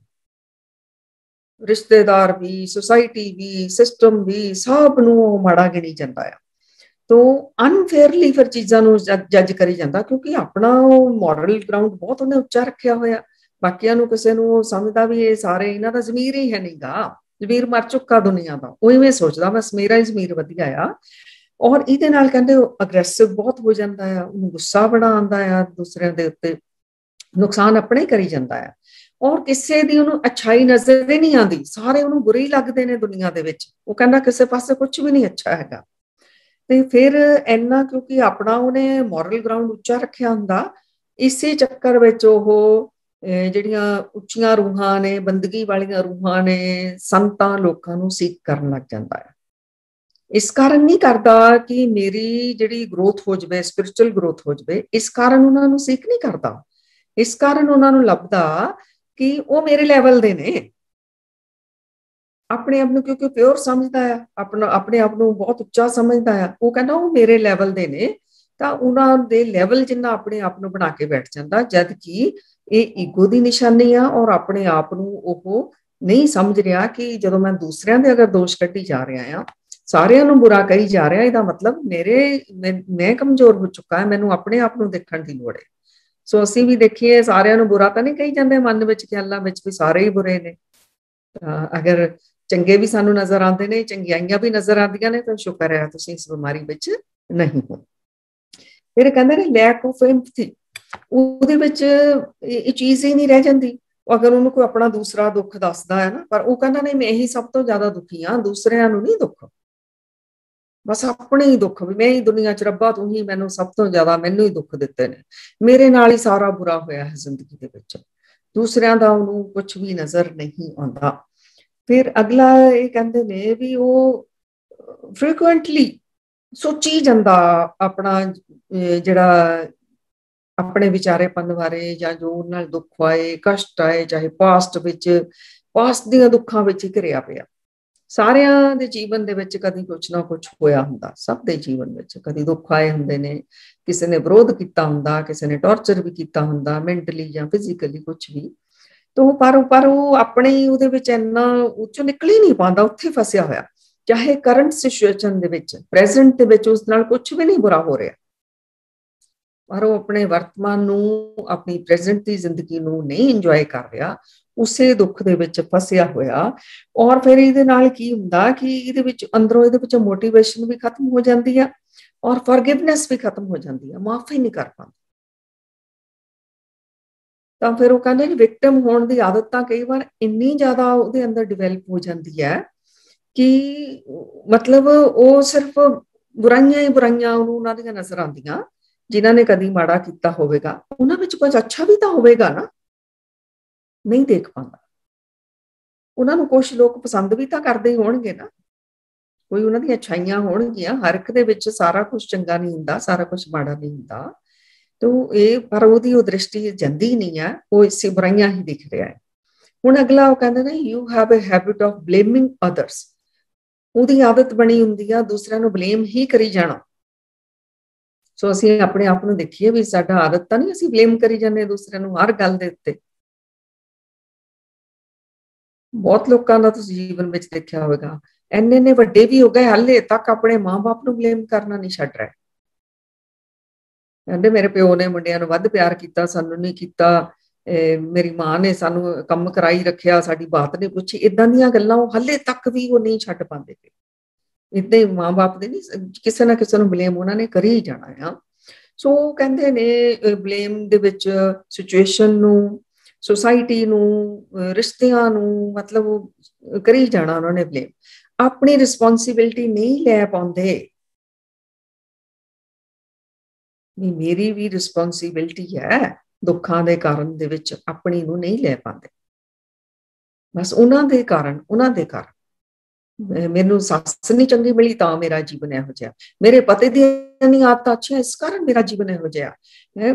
ਰਿਸ਼ਤੇਦਾਰ ਵੀ, ਸੁਸਾਇਟੀ ਵੀ, ਸਿਸਟਮ ਵੀ, ਸਭ ਨੂੰ ਮਾੜਾ ਗਿਣੀ ਜਾਂਦਾ ਆ। ਤੋ ਅਨਫੇਅਰਲੀ ਫਿਰ ਚੀਜ਼ਾਂ ਨੂੰ ਜੱਜ ਕਰੀ ਜਾਂਦਾ, ਕਿਉਂਕਿ ਆਪਣਾ ਉਹ ਮੋਰਲ ਗਰਾਊਂਡ ਬਹੁਤ ਉਹਨੇ ਉੱਚਾ ਰੱਖਿਆ ਹੋਇਆ। ਬਾਕੀਆਂ ਨੂੰ ਕਿਸੇ ਨੂੰ ਸਮਝਦਾ ਵੀ ਇਹ ਸਾਰੇ ਇਹਨਾਂ ਦਾ ਜ਼ਮੀਰ ਹੀ ਹੈ ਨਹੀਂਗਾ, ਜ਼ਮੀਰ ਮਰ ਚੁੱਕਾ ਦੁਨੀਆ ਦਾ, ਉਹ ਇਵੇਂ ਸੋਚਦਾ ਬਸ ਮੇਰਾ ਹੀ ਜ਼ਮੀਰ ਵਧੀਆ ਆ। ਔਰ ਇਹਦੇ ਨਾਲ ਕਹਿੰਦੇ ਅਗਰੈਸਿਵ ਬਹੁਤ ਹੋ ਜਾਂਦਾ ਆ, ਉਹਨੂੰ ਗੁੱਸਾ ਬੜਾ ਆਉਂਦਾ ਆ, ਦੂਸਰਿਆਂ ਦੇ ਉੱਤੇ ਨੁਕਸਾਨ ਆਪਣੇ ਹੀ ਕਰੀ ਜਾਂਦਾ ਆ, ਔਰ ਕਿਸੇ ਦੀ ਉਹਨੂੰ ਅੱਛਾਈ ਨਜ਼ਰ ਹੀ ਨਹੀਂ ਆਉਂਦੀ, ਸਾਰੇ ਉਹਨੂੰ ਬੁਰੇ ਹੀ ਲੱਗਦੇ ਨੇ ਦੁਨੀਆ ਦੇ ਵਿੱਚ। ਉਹ ਕਹਿੰਦਾ ਕਿਸੇ ਪਾਸੇ ਕੁਝ ਵੀ ਨਹੀਂ ਅੱਛਾ ਹੈਗਾ। ਤੇ ਫਿਰ ਇੰਨਾ ਕਿਉਂਕਿ ਆਪਣਾ ਉਹਨੇ ਮੋਰਲ ਗਰਾਊਂਡ ਉੱਚਾ ਰੱਖਿਆ ਹੁੰਦਾ, ਇਸੇ ਚੱਕਰ ਵਿੱਚ ਉਹ ਜਿਹੜੀਆਂ ਉੱਚੀਆਂ ਰੂਹਾਂ ਨੇ, ਬੰਦਗੀ ਵਾਲੀਆਂ ਰੂਹਾਂ ਨੇ, ਸੰਤਾਂ ਲੋਕਾਂ ਨੂੰ ਸੀਕ ਕਰਨ ਲੱਗ ਜਾਂਦਾ ਹੈ। ਇਸ ਕਾਰਨ ਨਹੀਂ ਕਰਦਾ ਕਿ ਮੇਰੀ ਜਿਹੜੀ ਗਰੋਥ ਹੋ ਜਾਵੇ, ਸਪਿਰਿਚੁਅਲ ਗਰੋਥ ਹੋ ਜਾਵੇ, ਇਸ ਕਾਰਨ ਉਹਨਾਂ ਨੂੰ ਸੀਕ ਨਹੀਂ ਕਰਦਾ। ਇਸ ਕਾਰਨ ਉਹਨਾਂ ਨੂੰ ਲੱਭਦਾ ਕਿ ਉਹ ਮੇਰੇ ਲੈਵਲ ਦੇ ਨੇ, ਆਪਣੇ ਆਪ ਨੂੰ ਕਿਉਂਕਿ ਪਿਓਰ ਸਮਝਦਾ ਆ, ਆਪਣਾ ਆਪਣੇ ਆਪ ਨੂੰ ਬਹੁਤ ਉੱਚਾ ਸਮਝਦਾ ਆ, ਉਹ ਕਹਿੰਦਾ ਉਹ ਮੇਰੇ ਲੈਵਲ ਦੇ ਨੇ, ਤਾਂ ਉਹਨਾਂ ਦੇ ਲੈਵਲ ਜਿੰਨਾ ਆਪਣੇ ਆਪ ਨੂੰ ਬਣਾ ਕੇ ਬੈਠ ਜਾਂਦਾ, ਜਦ ਕਿ ਇਹ ਈਗੋ ਦੀ ਨਿਸ਼ਾਨੀ ਆ। ਔਰ ਆਪਣੇ ਆਪ ਨੂੰ ਉਹ ਨਹੀਂ ਸਮਝ ਰਿਹਾ ਕਿ ਜਦੋਂ ਮੈਂ ਦੂਸਰਿਆਂ ਦੇ ਅਗਰ ਦੋਸ਼ ਕੱਢੀ ਜਾ ਰਿਹਾ ਆ, ਸਾਰਿਆਂ ਨੂੰ ਬੁਰਾ ਕਹੀ ਜਾ ਰਿਹਾ, ਇਹਦਾ ਮਤਲਬ ਮੇਰੇ ਮੈਂ ਕਮਜ਼ੋਰ ਹੋ ਚੁੱਕਾ ਹੈ, ਮੈਨੂੰ ਆਪਣੇ ਆਪ ਨੂੰ ਦੇਖਣ ਦੀ ਲੋੜ ਹੈ। ਸੋ ਅਸੀਂ ਵੀ ਦੇਖੀਏ, ਸਾਰਿਆਂ ਨੂੰ ਬੁਰਾ ਤਾਂ ਨਹੀਂ ਕਹੀ ਜਾਂਦੇ, ਮਨ ਵਿੱਚ ਖਿਆਲਾਂ ਵਿੱਚ ਵੀ ਸਾਰੇ ਹੀ ਬੁਰੇ ਨੇ। ਅਗਰ ਚੰਗੇ ਵੀ ਸਾਨੂੰ ਨਜ਼ਰ ਆਉਂਦੇ ਨੇ, ਚੰਗਿਆਈਆਂ ਵੀ ਨਜ਼ਰ ਆਉਂਦੀਆਂ ਨੇ, ਤਾਂ ਸ਼ੁਕਰ ਹੈ ਤੁਸੀਂ ਇਸ ਬਿਮਾਰੀ ਵਿੱਚ ਨਹੀਂ ਹੋ। ਫਿਰ ਕਹਿੰਦੇ ਨੇ ਲੈਕ ਆਫ ਐਮਪੈਥੀ, ਉਹਦੇ ਵਿੱਚ ਇਹ ਚੀਜ਼ ਹੀ ਨਹੀਂ ਰਹਿ ਜਾਂਦੀ। ਅਗਰ ਉਹਨੂੰ ਕੋਈ ਆਪਣਾ ਦੂਸਰਾ ਦੁੱਖ ਦੱਸਦਾ ਹੈ ਨਾ, ਪਰ ਉਹ ਕਹਿੰਦਾ ਨਹੀਂ ਮੈਂ ਹੀ ਸਭ ਤੋਂ ਜ਼ਿਆਦਾ ਦੁਖੀ ਹਾਂ, ਦੂਸਰਿਆਂ ਨੂੰ ਨਹੀਂ ਦੁੱਖ, ਬਸ ਆਪਣੇ ਹੀ ਦੁੱਖ, ਵੀ ਮੈਂ ਹੀ ਦੁਨੀਆ 'ਚ, ਰੱਬਾ ਤੂੰ ਹੀ ਮੈਨੂੰ ਸਭ ਤੋਂ ਜ਼ਿਆਦਾ, ਮੈਨੂੰ ਹੀ ਦੁੱਖ ਦਿੱਤੇ ਨੇ, ਮੇਰੇ ਨਾਲ ਹੀ ਸਾਰਾ ਬੁਰਾ ਹੋਇਆ ਹੈ ਜ਼ਿੰਦਗੀ ਦੇ ਵਿੱਚ, ਦੂਸਰਿਆਂ ਦਾ ਉਹਨੂੰ ਕੁਝ ਵੀ ਨਜ਼ਰ ਨਹੀਂ ਆਉਂਦਾ। ਫਿਰ ਅਗਲਾ ਇਹ ਕਹਿੰਦੇ ਨੇ ਵੀ ਉਹ ਫ੍ਰੀਕੁਐਂਟਲੀ ਸੋਚੀ ਜਾਂਦਾ ਆਪਣਾ ਜਿਹੜਾ ਆਪਣੇ ਵਿਚਾਰੇਪਨ ਬਾਰੇ, ਜਾਂ ਜੋ ਉਹਨਾਂ ਨਾਲ ਦੁੱਖ ਆਏ, ਕਸ਼ਟ ਆਏ, ਚਾਹੇ ਪਾਸਟ ਵਿੱਚ, ਪਾਸਟ ਦੀਆਂ ਦੁੱਖਾਂ ਵਿੱਚ ਹੀ ਘਿਰਿਆ ਪਿਆ। ਸਾਰਿਆਂ ਦੇ ਜੀਵਨ ਦੇ ਵਿੱਚ ਕਦੀ ਕੁਛ ਨਾ ਕੁਛ ਹੋਇਆ ਹੁੰਦਾ, ਸਭ ਦੇ ਜੀਵਨ ਵਿੱਚ ਕਦੀ ਦੁੱਖ ਆਏ ਹੁੰਦੇ ਨੇ, ਕਿਸੇ ਨੇ ਵਿਰੋਧ ਕੀਤਾ ਹੁੰਦਾ, ਕਿਸੇ ਨੇ ਟੌਰਚਰ ਵੀ ਕੀਤਾ ਹੁੰਦਾ, ਮੈਂਟਲੀ ਜਾਂ ਫਿਜ਼ੀਕਲੀ ਕੁਛ ਵੀ। ਤੋ ਪਰ ਪਰ ਉਹ ਆਪਣੇ ਹੀ ਉਹਦੇ ਵਿੱਚ ਇੰਨਾ ਉੱਚੋਂ ਨਿਕਲ ਹੀ ਨਹੀਂ ਪਾਉਂਦਾ, ਉੱਥੇ ਫਸਿਆ ਹੋਇਆ। ਚਾਹੇ ਕਰੰਟ ਸਿਚੁਏਸ਼ਨ ਦੇ ਵਿੱਚ, ਪ੍ਰੈਜ਼ੈਂਟ ਦੇ ਵਿੱਚ ਉਸ ਨਾਲ ਕੁਝ ਵੀ ਨਹੀਂ ਬੁਰਾ ਹੋ ਰਿਹਾ, ਪਰ ਉਹ ਆਪਣੇ ਵਰਤਮਾਨ ਨੂੰ, ਆਪਣੀ ਪ੍ਰੈਜ਼ੈਂਟ ਦੀ ਜ਼ਿੰਦਗੀ ਨੂੰ ਨਹੀਂ ਇੰਜੋਏ ਕਰ ਰਿਹਾ, ਉਸੇ ਦੁੱਖ ਦੇ ਵਿੱਚ ਫਸਿਆ ਹੋਇਆ। ਔਰ ਫਿਰ ਇਹਦੇ ਨਾਲ ਕੀ ਹੁੰਦਾ ਕਿ ਇਹਦੇ ਵਿੱਚ ਅੰਦਰੋਂ ਇਹਦੇ ਵਿੱਚ ਮੋਟੀਵੇਸ਼ਨ ਵੀ ਖਤਮ ਹੋ ਜਾਂਦੀ ਆ, ਔਰ ਫॉरगिवनेस ਵੀ ਖਤਮ ਹੋ ਜਾਂਦੀ ਆ, ਮਾਫੀ ਨਹੀਂ ਕਰ ਪਾਉਂਦਾ। ਤਾਂ ਫਿਰ ਉਹ ਕਹਿੰਦੇ ਕਿ ਵਿਕਟਮ ਹੋਣ ਦੀ ਆਦਤ ਤਾਂ ਕਈ ਵਾਰ ਇੰਨੀ ਜ਼ਿਆਦਾ ਉਹਦੇ ਅੰਦਰ ਡਿਵੈਲਪ ਹੋ ਜਾਂਦੀ ਹੈ ਕਿ ਮਤਲਬ ਉਹ ਸਿਰਫ ਬੁਰਾਈਆਂ ਹੀ ਬੁਰਾਈਆਂ ਉਹਨੂੰ ਉਹਨਾਂ ਦੀਆਂ ਨਜ਼ਰ ਆਉਂਦੀਆਂ। ਜਿਨ੍ਹਾਂ ਨੇ ਕਦੀ ਮਾੜਾ ਕੀਤਾ ਹੋਵੇਗਾ, ਉਹਨਾਂ ਵਿੱਚ ਕੁਝ ਅੱਛਾ ਵੀ ਤਾਂ ਹੋਵੇਗਾ ਨਾ, ਨਹੀਂ ਦੇਖ ਪਾਉਂਦਾ। ਉਹਨਾਂ ਨੂੰ ਕੁਝ ਲੋਕ ਪਸੰਦ ਵੀ ਤਾਂ ਕਰਦੇ ਹੀ ਹੋਣਗੇ ਨਾ, ਕੋਈ ਉਹਨਾਂ ਦੀਆਂ ਅੱਛਾਈਆਂ ਹੋਣਗੀਆਂ। ਹਰ ਇੱਕ ਦੇ ਵਿੱਚ ਸਾਰਾ ਕੁਝ ਚੰਗਾ ਨਹੀਂ ਹੁੰਦਾ, ਸਾਰਾ ਕੁਝ ਮਾੜਾ ਨਹੀਂ ਹੁੰਦਾ। ਤੋ ਇਹ ਪਰ ਉਹਦੀ ਉਹ ਦ੍ਰਿਸ਼ਟੀ ਜਾਂਦੀ ਨਹੀਂ ਹੈ, ਉਹ ਇਸੇ ਬੁਰਾਈਆਂ ਹੀ ਦਿਖ ਰਿਹਾ ਹੈ। ਹੁਣ ਅਗਲਾ ਉਹ ਕਹਿੰਦੇ ਨੇ you have a habit of blaming others, ਉਹਦੀ ਆਦਤ ਬਣੀ ਹੁੰਦੀ ਆ ਦੂਸਰਿਆਂ ਨੂੰ ਬਲੇਮ ਹੀ ਕਰੀ ਜਾਣਾ। ਸੋ ਅਸੀਂ ਆਪਣੇ ਆਪ ਨੂੰ ਦੇਖੀਏ ਵੀ ਸਾਡਾ ਆਦਤ ਤਾਂ ਨਹੀਂ, ਅਸੀਂ ਬਲੇਮ ਕਰੀ ਜਾਂਦੇ ਦੂਸਰਿਆਂ ਨੂੰ ਹਰ ਗੱਲ ਦੇ ਉੱਤੇ। ਬਹੁਤ ਲੋਕਾਂ ਦਾ ਤੁਸੀਂ ਜੀਵਨ ਵਿੱਚ ਦੇਖਿਆ ਹੋਵੇਗਾ, ਇੰਨੇ ਇੰਨੇ ਵੱਡੇ ਵੀ ਹੋ ਗਏ, ਹਾਲੇ ਤੱਕ ਆਪਣੇ ਮਾਂ-ਬਾਪ ਨੂੰ ਬਲੇਮ ਕਰਨਾ ਨਹੀਂ ਛੱਡ ਰਹੇ। ਕਹਿੰਦੇ ਮੇਰੇ ਪਿਓ ਨੇ ਮੁੰਡਿਆਂ ਨੂੰ ਵੱਧ ਪਿਆਰ ਕੀਤਾ, ਸਾਨੂੰ ਨਹੀਂ ਕੀਤਾ, ਮੇਰੀ ਮਾਂ ਨੇ ਸਾਨੂੰ ਕੰਮ ਕਰਾਈ ਰੱਖਿਆ, ਸਾਡੀ ਬਾਤ ਨਹੀਂ ਪੁੱਛੀ। ਇਦਾਂ ਦੀਆਂ ਗੱਲਾਂ ਉਹ ਹਾਲੇ ਤੱਕ ਵੀ ਉਹ ਨਹੀਂ ਛੱਡ ਪਾਉਂਦੇ। ਇਦਾਂ ਹੀ ਮਾਂ-ਬਾਪ ਦੇ ਨਹੀਂ, ਕਿਸੇ ਨਾ ਕਿਸੇ ਨੂੰ ਬਲੇਮ ਉਹਨਾਂ ਨੇ ਕਰੀ ਹੀ ਜਾਣਾ ਆ। ਸੋ ਕਹਿੰਦੇ ਨੇ ਬਲੇਮ ਦੇ ਵਿੱਚ ਸਿਚੁਏਸ਼ਨ ਨੂੰ, सोसाइटी ਨੂੰ, ਰਿਸ਼ਤਿਆਂ ਨੂੰ, ਮਤਲਬ ਕਰੀ ਜਾਣਾ ਉਹਨਾਂ ਨੇ ਬਲੇਮ। ਆਪਣੀ ਰਿਸਪੌਂਸਿਬਿਲਟੀ ਨਹੀਂ ਲੈ ਪਾਉਂਦੇ ਵੀ ਮੇਰੀ ਵੀ ਰਿਸਪੌਂਸਿਬਿਲਟੀ ਹੈ ਦੁੱਖਾਂ ਦੇ ਕਾਰਨ ਦੇ ਵਿੱਚ, ਆਪਣੀ ਨੂੰ ਨਹੀਂ ਲੈ ਪਾਉਂਦੇ। ਬਸ ਉਹਨਾਂ ਦੇ ਕਾਰਨ, ਉਹਨਾਂ ਦੇ ਕਾਰਨ ਮੈਨੂੰ ਸੱਸ ਨਹੀਂ ਚੰਗੀ ਮਿਲੀ ਤਾਂ ਮੇਰਾ ਜੀਵਨ ਇਹੋ ਜਿਹਾ, ਮੇਰੇ ਪਤੀ ਦੀਆਂ ਨਹੀਂ ਆਦਤਾਂ ਅੱਛੀਆਂ ਇਸ ਕਾਰਨ ਮੇਰਾ ਜੀਵਨ ਇਹੋ ਜਿਹਾ ਹੈ।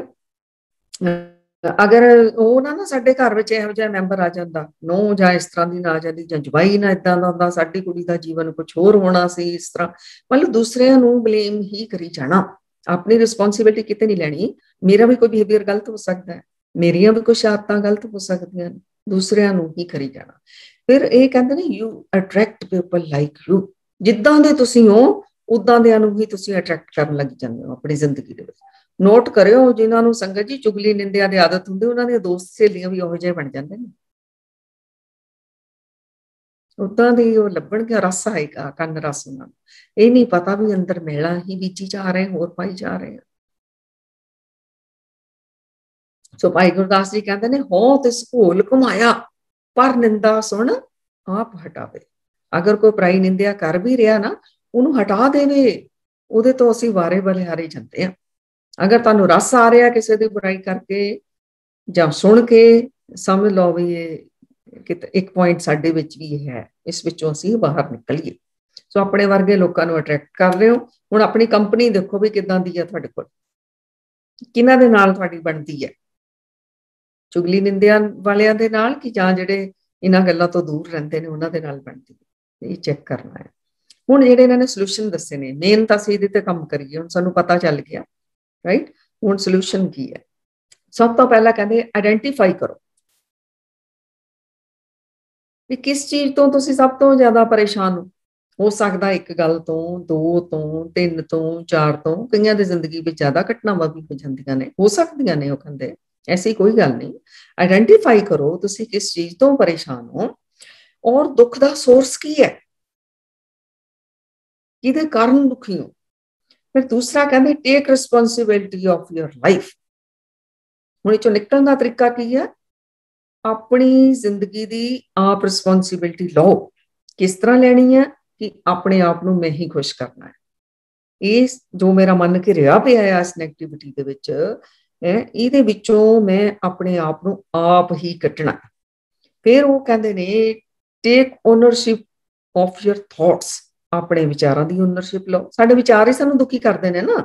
ਅਗਰ ਉਹ ਨਾ ਨਾ ਸਾਡੇ ਘਰ ਵਿੱਚ ਇਹੋ ਜਿਹਾ ਮੈਂਬਰ ਆ ਜਾਂਦਾ, ਨੂੰਹ ਜਾਂ ਇਸ ਤਰ੍ਹਾਂ ਦੀ ਨਾ ਆ ਜਾਂਦੀ, ਜਾਂ ਜਵਾਈ ਨਾ ਇਦਾਂ ਦਾ ਹੁੰਦਾ, ਸਾਡੀ ਕੁੜੀ ਦਾ ਜੀਵਨ ਕੁਝ ਹੋਰ ਹੋਣਾ ਸੀ। ਇਸ ਤਰ੍ਹਾਂ ਮਤਲਬ ਦੂਸਰਿਆਂ ਨੂੰ ਬਲੇਮ ਹੀ ਕਰੀ ਜਾਣਾ, ਆਪਣੀ ਰਿਸਪੌਂਸਿਬਿਲਟੀ ਕਿਤੇ ਨਹੀਂ ਲੈਣੀ। ਮੇਰਾ ਵੀ ਕੋਈ ਬਿਹੇਵੀਅਰ ਗਲਤ ਹੋ ਸਕਦਾ ਹੈ, ਮੇਰੀਆਂ ਵੀ ਕੁਝ ਆਦਤਾਂ ਗਲਤ ਹੋ ਸਕਦੀਆਂ ਨੇ, ਦੂਸਰਿਆਂ ਨੂੰ ਹੀ ਕਰੀ ਜਾਣਾ। ਫਿਰ ਇਹ ਕਹਿੰਦੇ ਨੇ you attract people like you, ਜਿੱਦਾਂ ਦੇ ਤੁਸੀਂ ਹੋ ਉਦਾਂ ਦਿਆਂ ਨੂੰ ਹੀ ਤੁਸੀਂ ਅਟਰੈਕਟ ਕਰਨ ਲੱਗ ਜਾਂਦੇ ਹੋ ਆਪਣੀ ਜ਼ਿੰਦਗੀ ਦੇ ਵਿੱਚ। ਨੋਟ ਕਰਿਓ ਜਿਨ੍ਹਾਂ ਨੂੰ ਸੰਗਤ ਜੀ ਚੁਗਲੀ ਨਿੰਦਿਆ ਦੀ ਆਦਤ ਹੁੰਦੀ, ਉਹਨਾਂ ਦੀਆਂ ਦੋਸਤ ਸਹੇਲੀਆਂ ਵੀ ਉਹੋ ਜਿਹੇ ਬਣ ਜਾਂਦੇ ਨੇ, ਉਦਾਂ ਦੀ ਉਹ ਲੱਭਣਗੇ। ਰਸ ਆਏਗਾ, ਕੰਨ ਰਸ ਉਹਨਾਂ ਨੂੰ, ਇਹ ਨਹੀਂ ਪਤਾ ਵੀ ਅੰਦਰ ਮੇਲਾ ਹੀ ਬੀਜੀ ਜਾ ਰਹੇ, ਹੋਰ ਪਾਈ ਜਾ ਰਹੇ। ਸੋ ਭਾਈ ਗੁਰਦਾਸ ਜੀ ਕਹਿੰਦੇ ਨੇ ਹੋ ਤਿਸ ਭੋਲ ਘੁਮਾਇਆ, ਪਰ ਨਿੰਦਾ ਸੁਣ ਆਪ ਹਟਾਵੇ। ਅਗਰ ਕੋਈ ਪਰਾਈ ਨਿੰਦਿਆ ਕਰ ਵੀ ਰਿਹਾ ਨਾ, ਉਹਨੂੰ ਹਟਾ ਦੇਵੇ, ਉਹਦੇ ਤੋਂ ਅਸੀਂ ਵਾਰੇ ਬਲਿਹਾਰੇ ਜਾਂਦੇ ਹਾਂ। ਅਗਰ ਤੁਹਾਨੂੰ ਰਸ ਆ ਰਿਹਾ ਕਿਸੇ ਦੀ ਬੁਰਾਈ ਕਰਕੇ ਜਾਂ ਸੁਣ ਕੇ, ਸਮਝ ਲਓ ਵੀ ਇਹ ਕਿਤੇ ਇੱਕ ਪੁਆਇੰਟ ਸਾਡੇ ਵਿੱਚ ਵੀ ਹੈ, ਇਸ ਵਿੱਚੋਂ ਅਸੀਂ ਬਾਹਰ ਨਿਕਲੀਏ। ਸੋ ਆਪਣੇ ਵਰਗੇ ਲੋਕਾਂ ਨੂੰ ਅਟਰੈਕਟ ਕਰ ਰਹੇ ਹੋ। ਹੁਣ ਆਪਣੀ ਕੰਪਨੀ ਦੇਖੋ ਵੀ ਕਿੱਦਾਂ ਦੀ ਹੈ ਤੁਹਾਡੇ ਕੋਲ, ਕਿਹਨਾਂ ਦੇ ਨਾਲ ਤੁਹਾਡੀ ਬਣਦੀ ਹੈ, ਚੁਗਲੀ ਨਿੰਦਿਆ ਵਾਲਿਆਂ ਦੇ ਨਾਲ ਕਿ ਜਾਂ ਜਿਹੜੇ ਇਹਨਾਂ ਗੱਲਾਂ ਤੋਂ ਦੂਰ ਰਹਿੰਦੇ ਨੇ ਉਹਨਾਂ ਦੇ ਨਾਲ ਬਣਦੀ ਹੈ। ਇਹ ਚੈੱਕ ਕਰਨਾ ਹੈ। ਹੁਣ ਜਿਹੜੇ ਇਹਨਾਂ ਨੇ ਸੋਲੂਸ਼ਨ ਦੱਸੇ ਨੇ, ਮੇਨ ਤਾਂ ਅਸੀਂ ਇਹਦੇ ਤੇ ਕੰਮ ਕਰੀਏ। ਹੁਣ ਸਾਨੂੰ ਪਤਾ ਚੱਲ ਗਿਆ, ਰਾਈਟ। ਹੁਣ ਸੋਲੂਸ਼ਨ ਕੀ ਹੈ? ਸਭ ਤੋਂ ਪਹਿਲਾਂ ਕਹਿੰਦੇ ਆਇਡੈਂਟੀਫਾਈ ਕਰੋ ਵੀ ਕਿਸ ਚੀਜ਼ ਤੋਂ ਤੁਸੀਂ ਸਭ ਤੋਂ ਜ਼ਿਆਦਾ ਪਰੇਸ਼ਾਨ ਹੋ। ਹੋ ਸਕਦਾ ਇੱਕ ਗੱਲ ਤੋਂ, ਦੋ ਤੋਂ, ਤਿੰਨ ਤੋਂ, ਚਾਰ ਤੋਂ। ਕਈਆਂ ਦੀ ਜ਼ਿੰਦਗੀ ਵਿੱਚ ਜ਼ਿਆਦਾ ਘਟਨਾਵਾਂ ਵੀ ਹੋ ਜਾਂਦੀਆਂ ਨੇ, ਹੋ ਸਕਦੀਆਂ ਨੇ। ਉਹ ਕਹਿੰਦੇ ਐਸੀ ਕੋਈ ਗੱਲ ਨਹੀਂ। ਆਇਡੈਂਟੀਫਾਈ ਕਰੋ ਤੁਸੀਂ ਕਿਸ ਚੀਜ਼ ਤੋਂ ਪਰੇਸ਼ਾਨ ਹੋ ਔਰ ਦੁੱਖ ਦਾ ਸੋਰਸ ਕੀ ਹੈ, ਕਿਹਦੇ ਕਾਰਨ ਦੁਖੀ ਹੋ। ਫਿਰ ਦੂਸਰਾ ਕਹਿੰਦੇ take responsibility of your life. ਹੁਣ ਇਹ ਚੋਂ ਨਿਕਲਣ ਦਾ ਤਰੀਕਾ ਕੀ ਹੈ? ਆਪਣੀ ਜ਼ਿੰਦਗੀ ਦੀ ਆਪ ਰਿਸਪੌਂਸਿਬਿਲਿਟੀ ਲਓ। ਕਿਸ ਤਰ੍ਹਾਂ ਲੈਣੀ ਹੈ? ਕਿ ਆਪਣੇ ਆਪ ਨੂੰ ਮੈਂ ਹੀ ਖੁਸ਼ ਕਰਨਾ ਹੈ। ਇਹ ਜੋ ਮੇਰਾ ਮਨ ਘਿਰਿਆ ਪਿਆ ਹੈ ਇਸ ਨੈਗੇਟਿਵਿਟੀ ਦੇ ਵਿੱਚ, ਇਹਦੇ ਵਿੱਚੋਂ ਮੈਂ ਆਪਣੇ ਆਪ ਨੂੰ ਆਪ ਹੀ ਕੱਢਣਾ। ਫਿਰ ਉਹ ਕਹਿੰਦੇ ਨੇ take ownership of your thoughts. ਆਪਣੇ ਵਿਚਾਰਾਂ ਦੀ ਓਨਰਸ਼ਿਪ ਲਓ। ਸਾਡੇ ਵਿਚਾਰ ਹੀ ਸਾਨੂੰ ਦੁਖੀ ਕਰਦੇ ਨੇ ਨਾ।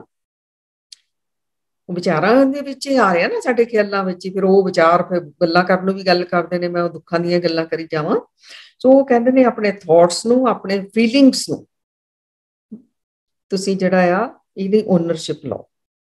ਵਿਚਾਰਾਂ ਦੇ ਵਿੱਚ ਆ ਰਿਹਾ ਨਾ, ਸਾਡੇ ਖਿਆਲਾਂ ਵਿੱਚ। ਫਿਰ ਉਹ ਵਿਚਾਰ ਫਿਰ ਗੱਲਾਂ ਕਰਨ ਨੂੰ ਵੀ ਗੱਲ ਕਰਦੇ ਨੇ, ਮੈਂ ਉਹ ਦੁੱਖਾਂ ਦੀਆਂ ਗੱਲਾਂ ਕਰੀ ਜਾਵਾਂ। ਸੋ ਉਹ ਕਹਿੰਦੇ ਨੇ ਆਪਣੇ ਥਾਟਸ ਨੂੰ, ਆਪਣੇ ਫੀਲਿੰਗਸ ਨੂੰ ਤੁਸੀਂ ਜਿਹੜਾ ਆ ਇਹਦੀ ਓਨਰਸ਼ਿਪ ਲਓ